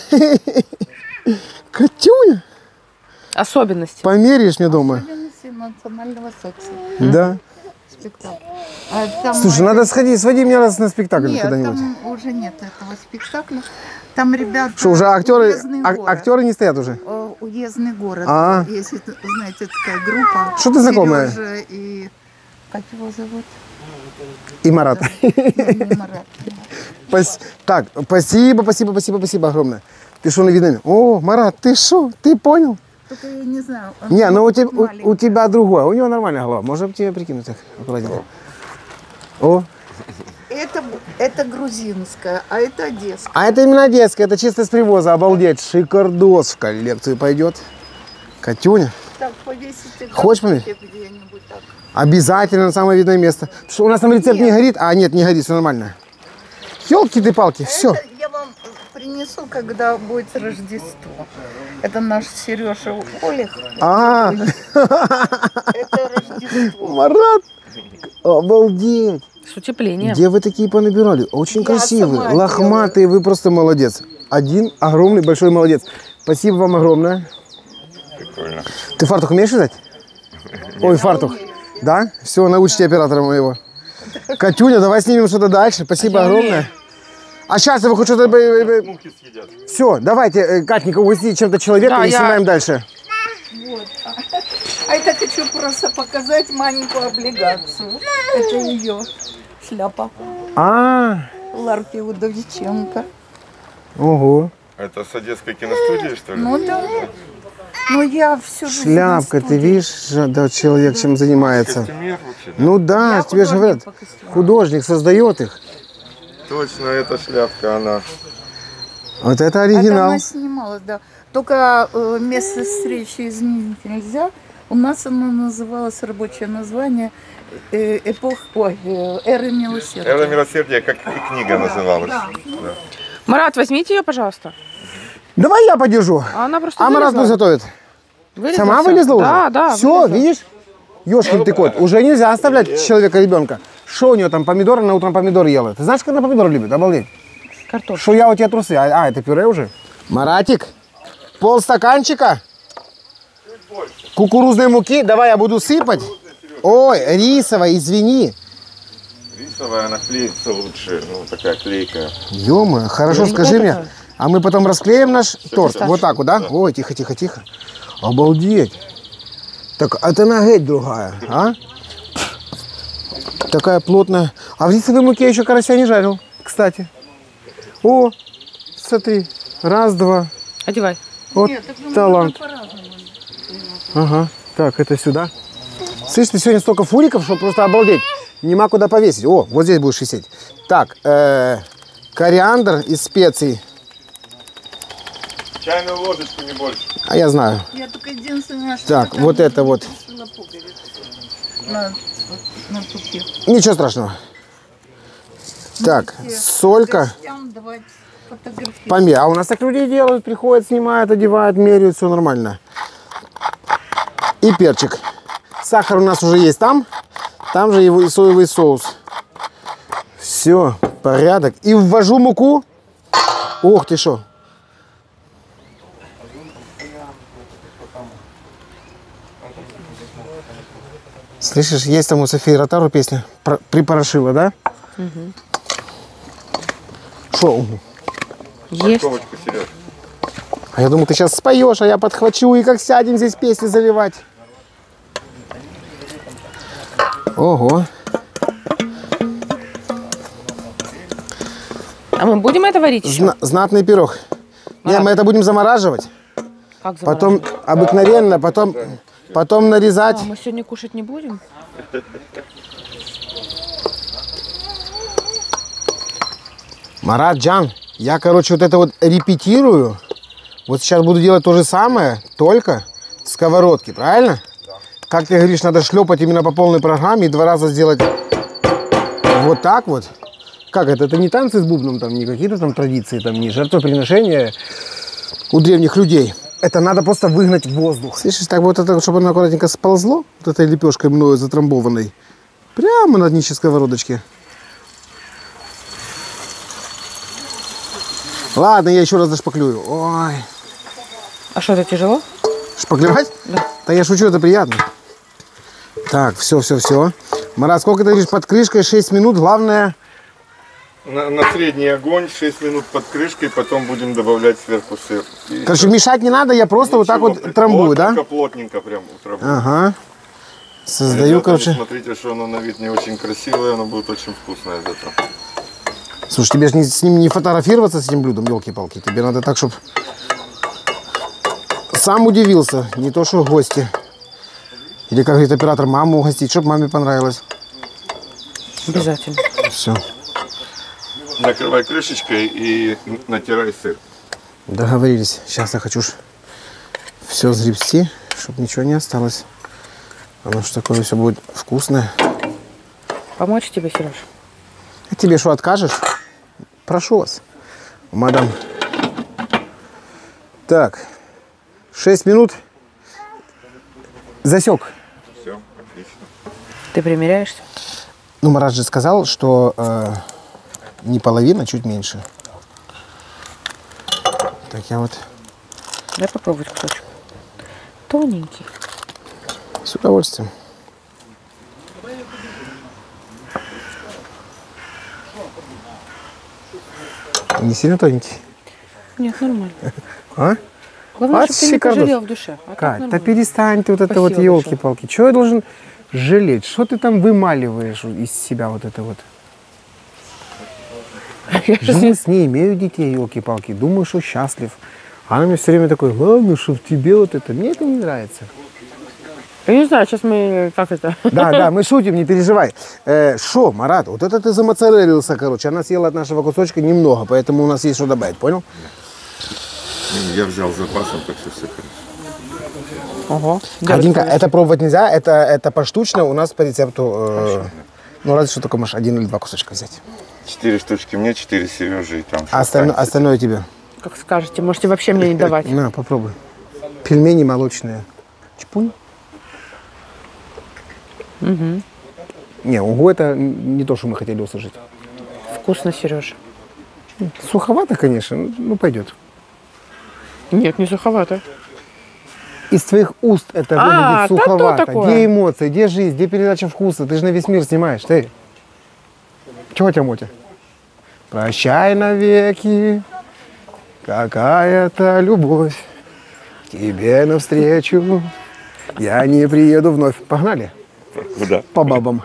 Катюня, особенности. померяешь мне дома? «Особенности национального секса». Да. Спектакль. А там Слушай, надо сходить, своди меня раз на спектакль Нет, когда-нибудь. там уже нет этого спектакля. Там ребята... Что, уже актеры, «Уездный а- город». актеры не стоят уже? Э, «Уездный город». А. Если знаете, такая группа. Что ты знакомая? Сережа и... Как его зовут? И Марат. Ну, Марат. Пас- Так, спасибо, спасибо, спасибо, спасибо огромное. Ты что на видно? О, Марат, ты что? Ты понял? Только я не знаю. он Не, ну у тебя, у, маленький. у тебя другое. У него нормальная голова. Можно тебе прикинуть так аккуратненько. О, Это, это грузинская, а это одесская. а это именно детская, это чисто с привоза. Обалдеть, шикардос в коллекцию пойдет. Катюня, Так, повесите Хочешь померить? где-нибудь так. обязательно на самое видное место. Что у нас там рецепт не Нет. горит? А, нет, не горит, все нормально. Елки ты палки, все. Это я вам принесу, когда будет Рождество. Это наш Сережа Олег. А, Это Рождество. Марат, обалдеть. С утеплением. Где вы такие понабирали? Очень Я красивые, сама лохматые, вы просто молодец. Один огромный большой молодец. Спасибо вам огромное. Прикольно. Ты фартук умеешь вязать? Ой, фартук. Да? Все, научите оператора моего. Катюня, давай снимем что-то дальше. Спасибо огромное. А сейчас я хочу что-то... Мухи съедят. Все, давайте, Катника, угостите чем-то человека Да, и я- снимаем дальше. Вот. А это хочу просто показать маленькую облигацию. Это ее шляпа. А, Ларки Удовиченко. ого. Это с Одесской киностудии, что ли? Ну да. Ну я всю жизнь Шляпка, на ты студии. видишь, да, человек чем занимается. Костюмер вообще. Ну да, Я тебе же художник говорят, по костюмам. художник создает их. Точно, эта шляпка, она. Вот это Это оригинал. она снималась, да. Только э, место встречи изменить нельзя. У нас оно называлось, рабочее название, э, эпох, ой, э, эры милосердия. Эра милосердия, как и книга называлась. Да. Марат, возьмите ее, пожалуйста. Давай я подержу. А она просто А Марат вылезла. пусть готовит. Вылезла Сама всё. вылезла уже? Да, да. Все, вылезла. видишь? Ёшкин ты кот. Уже нельзя оставлять человека ребенка. Что у нее там, помидоры, на утром помидоры ела. Ты знаешь, как она помидоры любит? Обалдеть. Картошка. Что я у тебя трусы? А, а, это пюре уже? Маратик, полстаканчика кукурузной муки. Давай я буду сыпать. Ой, рисовая, извини. Рисовая, она клеится лучше. Ну, такая клейкая. Ё-моё, хорошо, Маленькая скажи мне. такая. А мы потом расклеим наш торт? Вот так вот, да? Ой, тихо, тихо, тихо. Обалдеть. Так, это нагеть другая, а? Такая плотная. А в рисовой муке я еще карася не жарил, кстати. О, смотри. Раз, два. Одевай. Вот Нет, так ну, талант. можно по-разному. Ага. Так, это сюда. Слышь, ты сегодня столько фуриков, что просто обалдеть. Нема куда повесить. О, вот здесь будешь висеть. Так, э, кориандр из специй. Чайную ложечку, не больше. А я знаю. Я только единственное, что Так, там вот это вот. решила пуговицу на, на тупе. Ничего страшного. Так, солька. Гостям давать фотографии. Помер. А у нас так люди делают, приходят, снимают, одевают, меряют, все нормально. И перчик. Сахар у нас уже есть там. Там же его и соевый соус. Все, порядок. И ввожу муку. Ох ты шо. Слышишь, есть там у Софии Ротару песня про- «Припорошила», да? Шо? Угу. Есть. Ковочку, Сереж. А я думал, ты сейчас споешь, а я подхвачу и как сядем здесь песни заливать. Ого. А мы будем это варить еще? Зна- знатный пирог. Не, мы это будем замораживать. Как Потом замораживать? обыкновенно, потом, потом нарезать. А, мы сегодня кушать не будем? Маратджан, я, короче, вот это вот репетирую. Вот сейчас буду делать то же самое, только в сковородке, правильно? Как ты говоришь, надо шлепать именно по полной программе и два раза сделать вот так вот. Как это? Это не танцы с бубном, там, не какие-то там традиции, там, не жертвоприношения у древних людей. Это надо просто выгнать в воздух. Слышишь, так вот это, чтобы оно аккуратненько сползло, вот этой лепешкой мною затрамбованной, прямо на днище сковородочки. Ладно, я еще раз зашпаклюю. Ой. А что, это тяжело? Шпаклевать? Да. Да я шучу, это приятно. Так, все, все, все. Марат, сколько ты говоришь, под крышкой? шесть минут. Главное... На, на средний огонь, шесть минут под крышкой, потом будем добавлять сверху сыр. И Короче, мешать не надо, я просто вот так ничего, вот трамбую, да? Плотненько, плотненько прям утрамбую. Ага. Создаю, Ребята, короче... не смотрите, что оно на вид не очень красивое, оно будет очень вкусное из этого. Слушай, тебе же не, с ним не фотографироваться, с этим блюдом, елки-палки. Тебе надо так, чтобы... Сам удивился, не то, что гости. Или, как говорит оператор, маму угостить, чтобы маме понравилось. Обязательно. Все. Накрывай крышечкой и натирай сыр. Договорились. Сейчас я хочу все сгребсти, чтобы ничего не осталось. Оно ж такое все будет вкусное. Помочь тебе, Сереж? А тебе что, откажешь? Прошу вас, мадам. Так, шесть минут. Засек. Все, отлично. Ты примеряешься? Ну, Марат же сказал, что э, не половина, чуть меньше. Так, я вот Дай попробовать кусочек. Тоненький. с удовольствием. Не сильно тоненький? Нет, нормально. А? Главное, А, чтобы ты не шикардос. пожалел в душе. А так Кать, да нормально. перестань ты вот это вот, Спасибо елки-палки. Чего я должен жалеть? Что ты там вымаливаешь из себя вот это вот? Живу с ней, имею детей, елки-палки. Думаю, что счастлив. А она мне все время такой, главное, что в тебе вот это. Мне это не нравится. Я не знаю, сейчас мы... Как это? Да, да, мы шутим, не переживай. Что, Марат, вот это ты замоцарелился, короче. Она съела от нашего кусочка немного, поэтому у нас есть что добавить, понял? Я взял запасом, так что все хорошо. Ого. Катенька, это пробовать нельзя, это, это поштучно, у нас по рецепту, э, ну разве что только можешь один или два кусочка взять. Четыре штучки мне, четыре Сережи и там. А остальное, остальное тебе. Как скажете, можете вообще мне не давать. На, попробуй. Пельмени молочные. Чпунь. Угу. Не, угу, это не то, что мы хотели услышать. Вкусно, Сережа. Суховато, конечно, ну пойдет. Нет, не суховато. Из твоих уст это А, выглядит да то суховато. такое. Где эмоции, где жизнь, где передача вкуса? Ты же на весь мир снимаешь, ты. Чего тебя, Мотя? Прощай навеки, какая-то любовь тебе навстречу. Я не приеду вновь. Погнали? Куда? По бабам.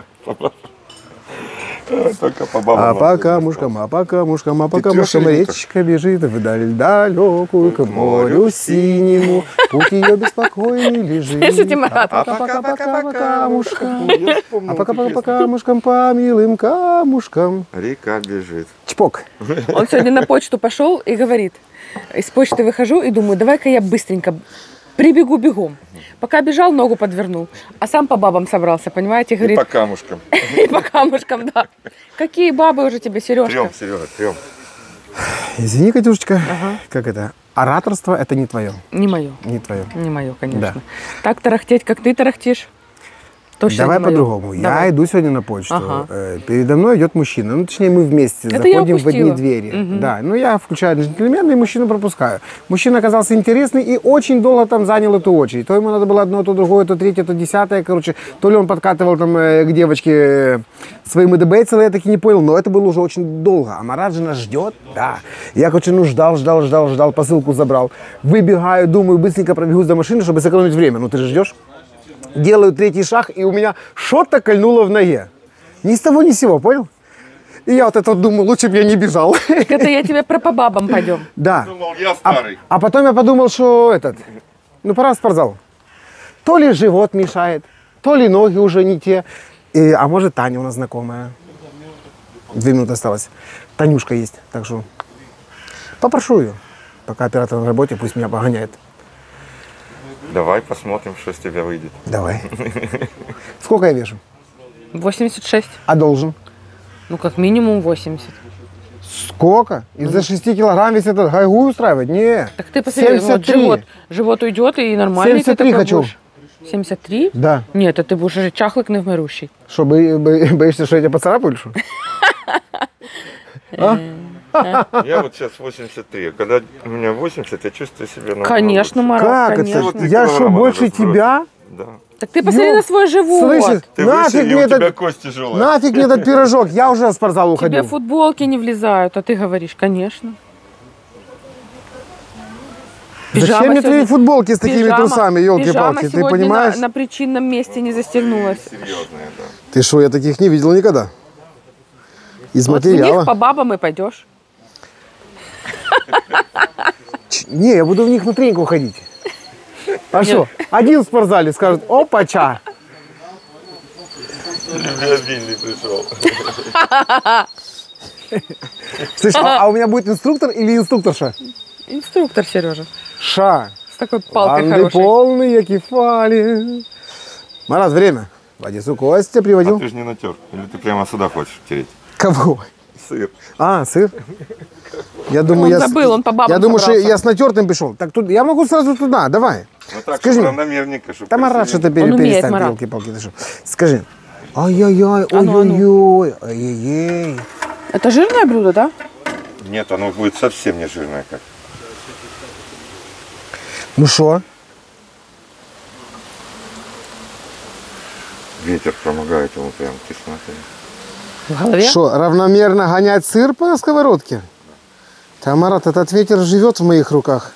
Только по А бабам. по камушкам, а по камушкам, а по Ты трёшь камушкам или нет? речка бежит вдаль далекую к морю синему. Путь ее беспокойный лежит. Слышите, Марат? А пока-пока по камушкам, а пока-пока по камушкам, по милым камушкам. Река бежит. Чпок. Он сегодня на почту пошел и говорит, из почты выхожу и думаю, давай-ка я быстренько прибегу бегом. Пока бежал, ногу подвернул, а сам по бабам собрался, понимаете? И Говорит, по камушкам. и по камушкам, да. Какие бабы уже тебе, Сережка? Трем, Серега, трем. Извини, Катюшечка, Ага. как это? Ораторство это не твое. Не мое, Не твое. не мое, конечно. Да. Так тарахтеть, как ты тарахтишь, точно Давай не моё. по-другому. Я Давай. иду сегодня на почту. Ага. Э, Передо мной идет мужчина. Ну, точнее, мы вместе Это я заходим в одни упустила. двери. Мгм. Да. Ну, я включаю джентльмена и мужчину пропускаю. Мужчина оказался интересный и очень долго там занял эту очередь. То ему надо было одно, то другое, то третье, то десятое. Короче, то ли он подкатывал там э, к девочке э, своим ИДБ, я таки не понял. Но это было уже очень долго. А Марат же нас ждет. Да. Я, короче, ну, ждал, ждал, ждал, ждал. Посылку забрал. Выбегаю, думаю, быстренько пробегусь до машины, чтобы сэкономить время. Ну, ты же ждешь. Делаю третий шаг, и у меня что-то кольнуло в ноге. Ни с того, ни с сего, понял? И я вот это вот думаю, лучше бы я не бежал. Так это я тебе про по бабам пойдем. Да. Думал, я А, старый. а потом я подумал, что этот, ну пора в спортзал. То ли живот мешает, то ли ноги уже не те. И, а может, Таня у нас знакомая. Две минуты осталось. Танюшка есть, так что попрошу ее. Пока оператор на работе, пусть меня погоняет. Давай посмотрим, что с тебя выйдет. Давай. Сколько я вешу? восемьдесят шесть. А должен? Ну, как минимум восемьдесят. Сколько? Из-за шести килограмм весь этот гайгу устраивать? Не. Так ты посмотри, вот семьдесят три. живот, живот уйдет и нормально. семьдесят три хочу. семьдесят три? Да. Нет, это ты будешь уже чахлый к невмирущий. Что, бо- бо- боишься, что я тебя поцарапаю или что? Я вот сейчас восемьдесят три. Когда у меня восемьдесят, я чувствую себя намного Конечно, лучше. Марат, Как конечно. это? Я что, Килограмма больше надо сбросить. тебя? Да. Так ты посмотри Ё- на свой живот. Слышишь? Ты Нафиг выше, и мне у тебя этот, кость тяжелая. нафиг мне этот пирожок, я уже в спортзал Тебе уходил. футболки не влезают, а ты говоришь, конечно. Зачем Пижама мне твои сегодня- футболки с такими пижама- трусами, пижама елки-палки, ты сегодня понимаешь? На, на причинном месте не застегнулась. Серьезная, да. Ты что, я таких не видел никогда. Из Вот в них материала. по бабам и пойдешь. Ч- Не, я буду в них на тренинг уходить. А что, один в спортзале скажет, опа-ча. Любвеобильный пришел. Слышь, а, а у меня будет инструктор или инструкторша? Инструктор, Сережа. Ша. С такой палкой Банды хорошей. полные кефали. Марат, время. Вадису Костя А приводил. ты же не натер. Или ты прямо сюда хочешь тереть? Кого? Сыр. А, сыр. Я думаю, Он я, с- забыл, он по бабам я думаю, что собрался. я с натертым пришел. Так тут я могу сразу туда, давай. Ну так, Скажи чтобы мне. равномерненько, чтобы Там Марат красивенько. что-то пере- Он умеет, перестань, Марат. елки-палки, ты что. Скажи. Ай-яй-яй, А ну, а ну. ой-ой-ой, ай-яй-яй. Это жирное блюдо, да? Нет, оно будет совсем не жирное как. Ну что? Ветер помогает ему прям тесноты. В голове? Что, равномерно гонять сыр по сковородке? Да, Марат, этот ветер живет в моих руках.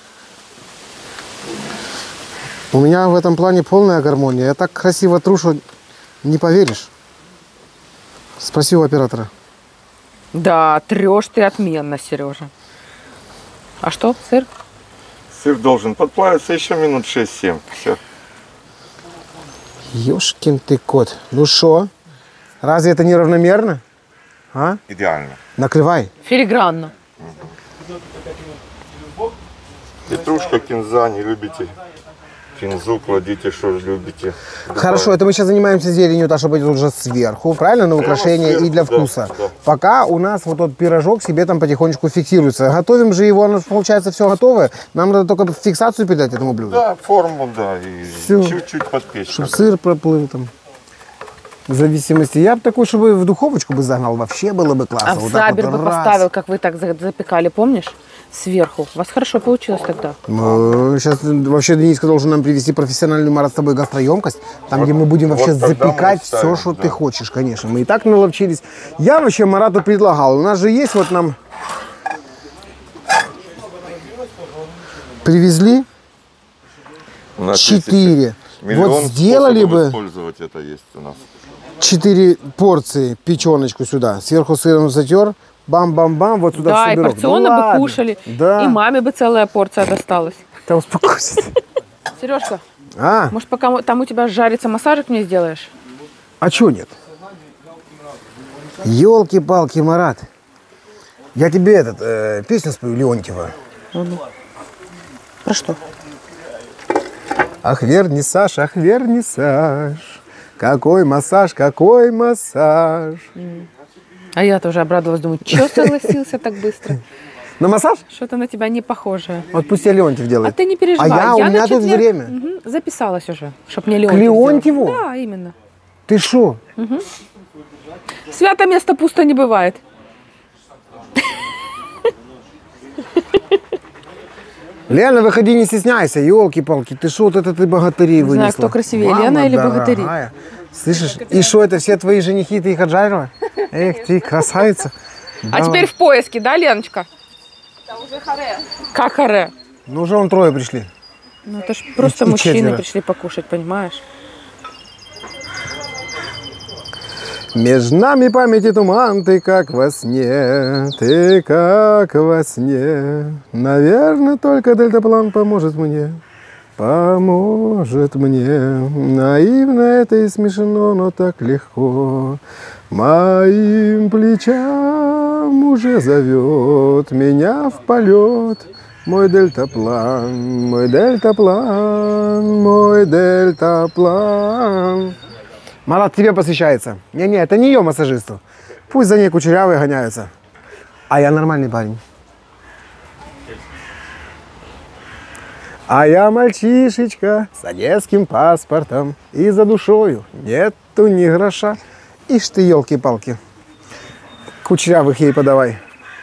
У меня в этом плане полная гармония. Я так красиво тру, что не поверишь. Спроси у оператора. Да, трешь ты отменно, Сережа. А что, сыр? Сыр должен подплавиться еще минут шесть-семь. Все. Ёшкин ты кот. Ну шо? Разве это не равномерно? А? Идеально. Накрывай. Филигранно. Петрушка, кинза, не любите. Кинзу кладите, что любите. Хорошо, это мы сейчас занимаемся зеленью, та, чтобы уже сверху, правильно, на украшение сверху, и для да, вкуса. да. Пока у нас вот тот пирожок себе там потихонечку фиксируется. Готовим же его, оно получается все готовое. Нам надо только фиксацию передать этому блюду. Да, форму, да, и Всё. чуть-чуть подпечь. Чтобы сыр проплыл там. В зависимости. Я бы такой, чтобы в духовочку бы загнал, вообще было бы классно. А в Вот так забер вот бы раз. поставил, как вы так за- запекали, помнишь? Сверху. У вас хорошо получилось тогда. Ну, сейчас вообще Дениска должен нам привезти профессиональную, Марат, с тобой гастроемкость, там, Вот- где мы будем вообще вот тогда запекать мы ставим, все, что да. ты хочешь, конечно. Мы и так наловчились. Я вообще Марату предлагал. У нас же есть вот нам привезли У нас четыре. есть миллион Вот сделали способов бы использовать это есть у нас. четыре порции печеночку сюда. Сверху сыром затер. Бам-бам-бам, вот сюда Да, все и белок. порционно Ну бы ладно. кушали. Да. И маме бы целая порция досталась. Да успокойся. Сережка, А, может, пока мо- там у тебя жарится массажик, мне сделаешь? а чё нет? Ёлки-палки, Марат. Я тебе этот, э, песню спою Леонтьева. Про что? Ах, вернисаж, ах, вернисаж. Какой массаж, какой массаж. А я тоже обрадовалась, думаю, что согласился так быстро? На массаж? Что-то на тебя не похоже. Вот пусть я Леонтьев А делает. ты не переживай. А я, у на меня тут четверг- время. Мгм, записалась уже, чтоб мне Леонтьев Леонтьеву? сделать. Да, именно. Ты шо? Свято место пусто не бывает. Лена, выходи, не стесняйся, елки-палки. Ты шо, вот это ты богатырей Не знаю, вынесла. кто красивее, Мама Лена или богатыри? дорогая. Слышишь? И что, это все твои женихи, ты их отжарила? Эх, ты красавица. А теперь в поиске, да, Леночка? Да уже харе. Как харе? Ну, уже вон трое пришли. Ну, это ж просто И- и мужчины четверо. пришли покушать, понимаешь? Между нами памяти туман, ты как во сне, ты как во сне. Наверное, только дельтаплан поможет мне, поможет мне. Наивно это и смешно, но так легко. Моим плечам уже зовет меня в полет. Мой дельтаплан, мой дельтаплан, мой дельтаплан. Марат, тебе посвящается. Не-не, это не ее массажисту. Пусть за ней кучерявые гоняются. А я нормальный парень. А я мальчишечка с одесским паспортом. И за душою нету ни гроша. Ишь ты, елки-палки. Кучерявых ей подавай.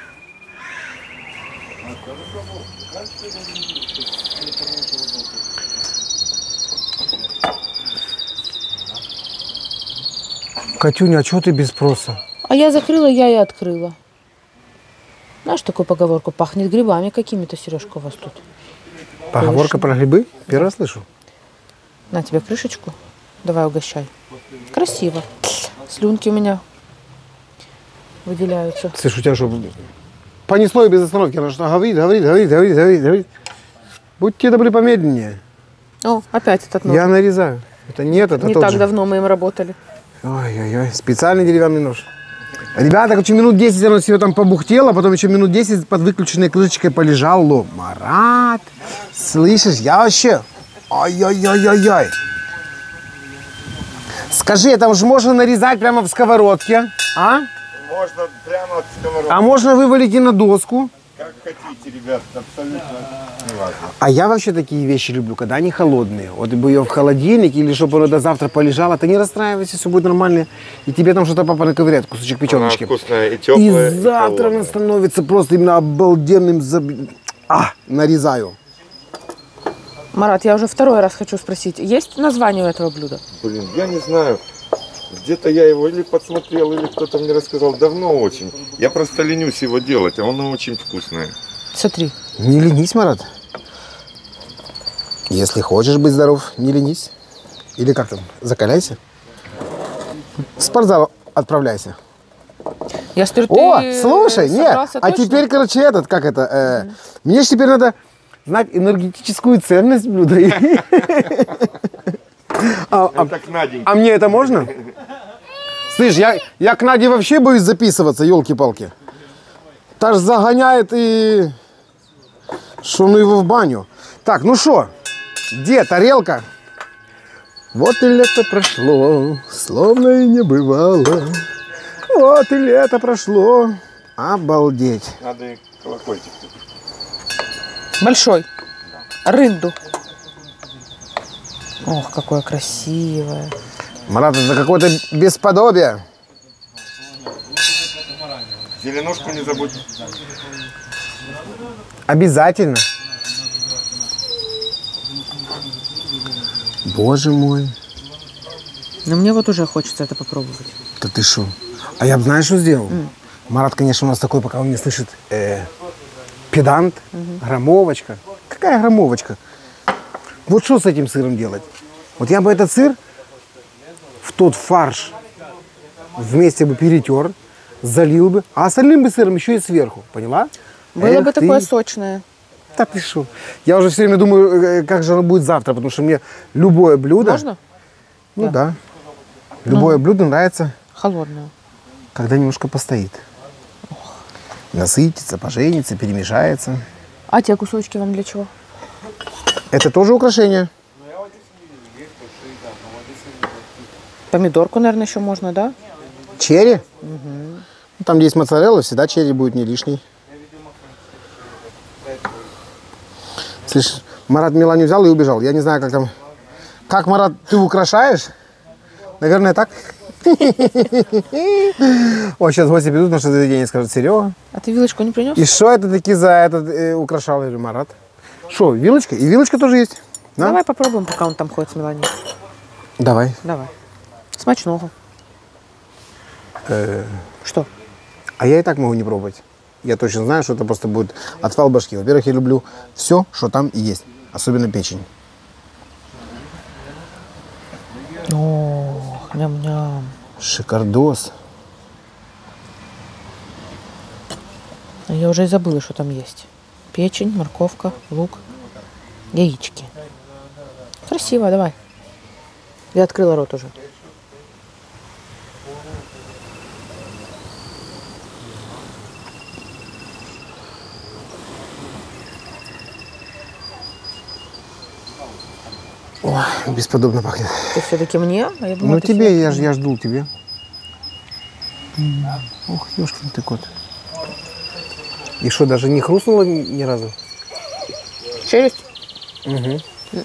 Катюня, а чего ты без спроса? А я закрыла, я и открыла. Знаешь такую поговорку? Пахнет грибами какими-то, Сережка, у вас тут. Поговорка про грибы? Первый раз слышу. На тебе крышечку. Давай угощай. Красиво. Слюнки у меня выделяются. Слышь, у тебя что, понесло и без остановки? Она что, говорит, говорит, говорит, говорит, говорит, говорит. Будьте добры, помедленнее. О, опять этот нож. Я нарезаю. Это нет, это Не тот так же. давно мы им работали. Ой-ой-ой, специальный деревянный нож. Ребята, короче, минут десять оно все там побухтело, потом еще минут десять под выключенной крышечкой полежало. Марат, слышишь, я вообще... Ой-ой-ой-ой-ой. Скажи, там же можно нарезать прямо в сковородке, а? Можно прямо от сковородки. А можно вывалить и на доску. Как хотите, ребят, абсолютно не важно. А я вообще такие вещи люблю, когда они холодные. Вот бы ее в холодильник или чтобы она до завтра полежала. Ты не расстраивайся, все будет нормально. И тебе там что-то папа наковыряет, кусочек печеночки. Она вкусная и И теплая, и завтра она холодная. становится просто именно обалденным. заб- А, нарезаю. Марат, я уже второй раз хочу спросить. Есть название у этого блюда? Блин, я не знаю. Где-то я его или подсмотрел, или кто-то мне рассказал. Давно очень. Я просто ленюсь его делать, а оно очень вкусное. Смотри. Не ленись, Марат. Если хочешь быть здоров, не ленись. Или как там, закаляйся. В спортзал отправляйся. Я смотрю, О, ты слушай, нет, а точно? теперь, короче, этот, как это, э, mm-hmm. мне же теперь надо знать энергетическую ценность блюда. а, а, а мне это можно? Слышь, я, я к Наде вообще боюсь записываться, елки-палки. Та ж загоняет и... Шо ну его в баню. Так, ну что, где тарелка? Вот и лето прошло, словно и не бывало. Вот и лето прошло. Обалдеть. Надо и колокольчик. Большой. Рынду. Ох, какое красивое. Марат, это какое-то бесподобие. Зеленушку не забудь. Обязательно. Боже мой. Но мне вот уже хочется это попробовать. Да ты шо? А я бы, знаешь, что сделал? Mm. Марат, конечно, у нас такой, пока он не слышит, э, педант, mm-hmm. громовочка. Какая громовочка? Вот что с этим сыром делать? Вот я бы этот сыр в тот фарш вместе бы перетер, залил бы, а остальным бы сыром еще и сверху, поняла? Было Эх, бы ты. такое сочное. Да ты шо? Я уже все время думаю, как же оно будет завтра, потому что мне любое блюдо... Можно? Ну да. да. Любое ну, блюдо нравится... Холодное. Когда немножко постоит. Ох. Насытится, поженится, перемешается. А те кусочки вам для чего? Это тоже украшение. Помидорку, наверное, еще можно, да? Черри? Угу. Там, где есть моцарелла, всегда черри будет не лишний. Слышь, Марат Миланю взял и убежал. Я не знаю, как там... Как, Марат, ты украшаешь? Наверное, так? О, сейчас гости придут, потому что заведение скажут: Серега. А ты вилочку не принес? И что это таки за этот э, украшал? Я говорю: Марат. Что, вилочка? И вилочка тоже есть. Да? Давай попробуем, пока он там ходит с Меланией. Давай. Давай. Смачного. Э, Что? А я и так могу не пробовать. Я точно знаю, что это просто будет отвал башки. Во-первых, я люблю все, что там есть. Особенно печень. Ох, ням-ням. Шикардос. Я уже и забыла, что там есть. Печень, морковка, лук, яички. Красиво, давай. Я открыла рот уже. Ой, бесподобно пахнет. Ты все-таки мне? А я думала, ну тебе, все... я, ж, я жду тебе. Ох, ёшкин ты кот. И что, даже не хрустнуло ни, ни разу? Челюсть? Угу.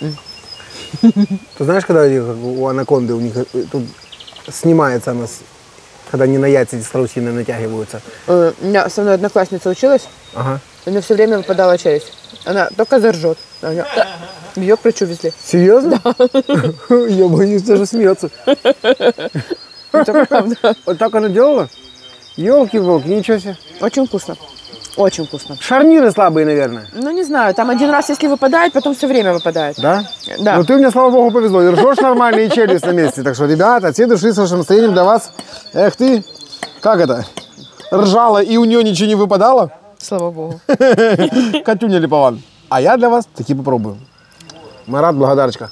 Ты знаешь, когда у анаконды у них тут снимается она, когда они на яйца эти страусины натягиваются? У меня со мной одноклассница училась. Ага. У нее все время выпадала челюсть. Она только заржет. Ее к врачу везли. Серьезно? Да. Я боюсь, даже смеется. Это правда. Вот так она делала? Елки-волки, ничего себе. Очень вкусно. Очень вкусно. Шарниры слабые, наверное. Ну, не знаю. Там один раз, если выпадает, потом все время выпадает. Да? Да. Ну, ты мне, слава богу, повезло. И ржешь нормально, и челюсть на месте. Так что, ребята, от всей души с вашим настроением для вас. Эх ты, как это? Ржала, и у нее ничего не выпадало? Слава богу. Катюня Липован. А я для вас таки попробую. Марат, благодарочка.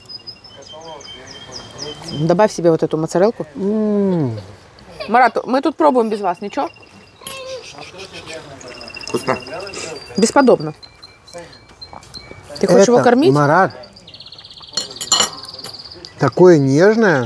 Добавь себе вот эту моцарелку. М-м. Марат, мы тут пробуем без вас, ничего? Вкусно. Бесподобно. Ты хочешь Это, его кормить? Марат, такое нежное.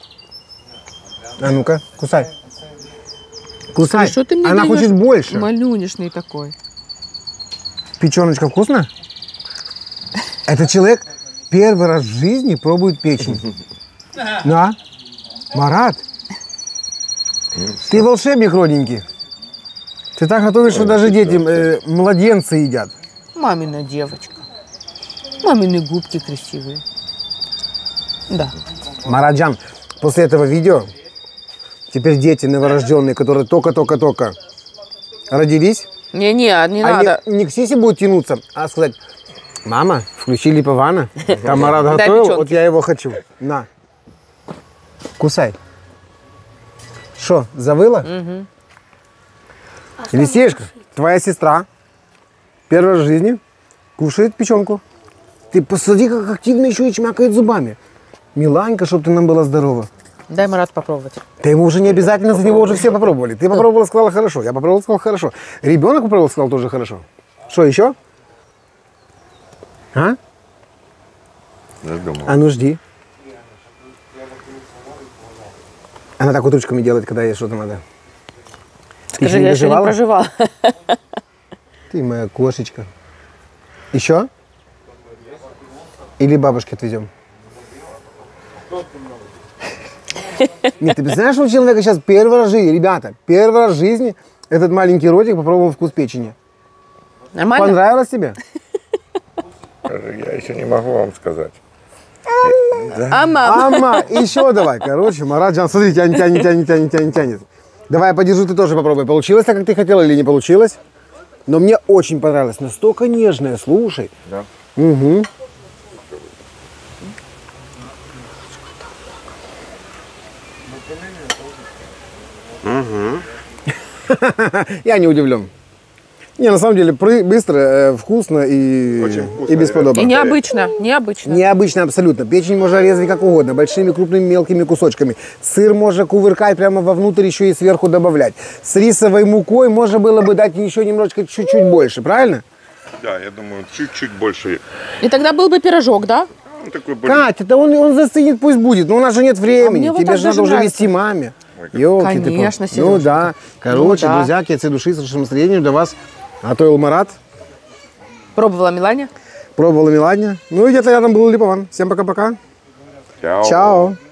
А ну-ка, кусай. Кусай. Что ты мне Она даешь? хочет больше. Малюнишный такой. Печеночка вкусно? Этот человек первый раз в жизни пробует печень. Да? Марат, ты волшебник родненький. Ты так готовишь, что даже дети, э, младенцы едят. Мамина девочка. Мамины губки красивые. Да. Мараджан, после этого видео Теперь дети новорожденные, которые только-только-только родились, Не-не, не они надо. не к сисе будут тянуться, а сказать: мама, включи Липована, там Марат Дай готовил, печенки. вот я его хочу. На, кусай. Что, завыла? Угу. Лисеешка, твоя сестра, первая в жизни, кушает печенку. Ты посмотри, как активно еще и чмякает зубами. Миланька, чтобы ты нам была здорова. Дай Марат попробовать. Да ему уже не обязательно, за него уже все попробовали. Ты попробовала, сказала хорошо. Я попробовал, сказал хорошо. Ребенок попробовал, сказал тоже хорошо. Что еще? А? Я думаю. А ну жди. Она так вот ручками делает, когда ей что-то надо. Ты Скажи, еще не я еще не доживала? проживала. Ты моя кошечка. Еще? Или бабушке отвезем? Нет, ты знаешь, что у человека сейчас первый раз в жизни, ребята, первый раз в жизни этот маленький ротик попробовал вкус печени. Нормально? Понравилось тебе? Я еще не могу вам сказать. А мама? Ама, еще давай. Короче, Мараджан, смотри, тянет, тянет, тянет, тянет, тянет, тянет. Давай я подержу, ты тоже попробуй. Получилось так, как ты хотела, или не получилось? Но мне очень понравилось. Настолько нежное, слушай. Да. Угу. Я не удивлен. Не, на самом деле, пры- быстро, э, вкусно и, Очень вкусно, и бесподобно. И необычно, необычно. Необычно абсолютно. Печень можно резать как угодно, большими, крупными, мелкими кусочками. Сыр можно кувыркать прямо вовнутрь, еще и сверху добавлять. С рисовой мукой можно было бы дать еще немножечко, чуть-чуть больше, правильно? Да, я думаю, чуть-чуть больше. И тогда был бы пирожок, да? Ну, такой более... Катя, это он, он застынет, пусть будет. Но у нас же нет времени. мне вот Тебе так же надо даже уже нравится. вести маме. Ёлки ты Конечно, палки. Ну Серёженька. да. Короче, Ну да. друзья, от всей души, с хорошим настроением для вас готовил Марат. Пробовала Милане? Пробовала Милане. Ну и где-то рядом был Липован. Всем пока-пока. Чао. Чао.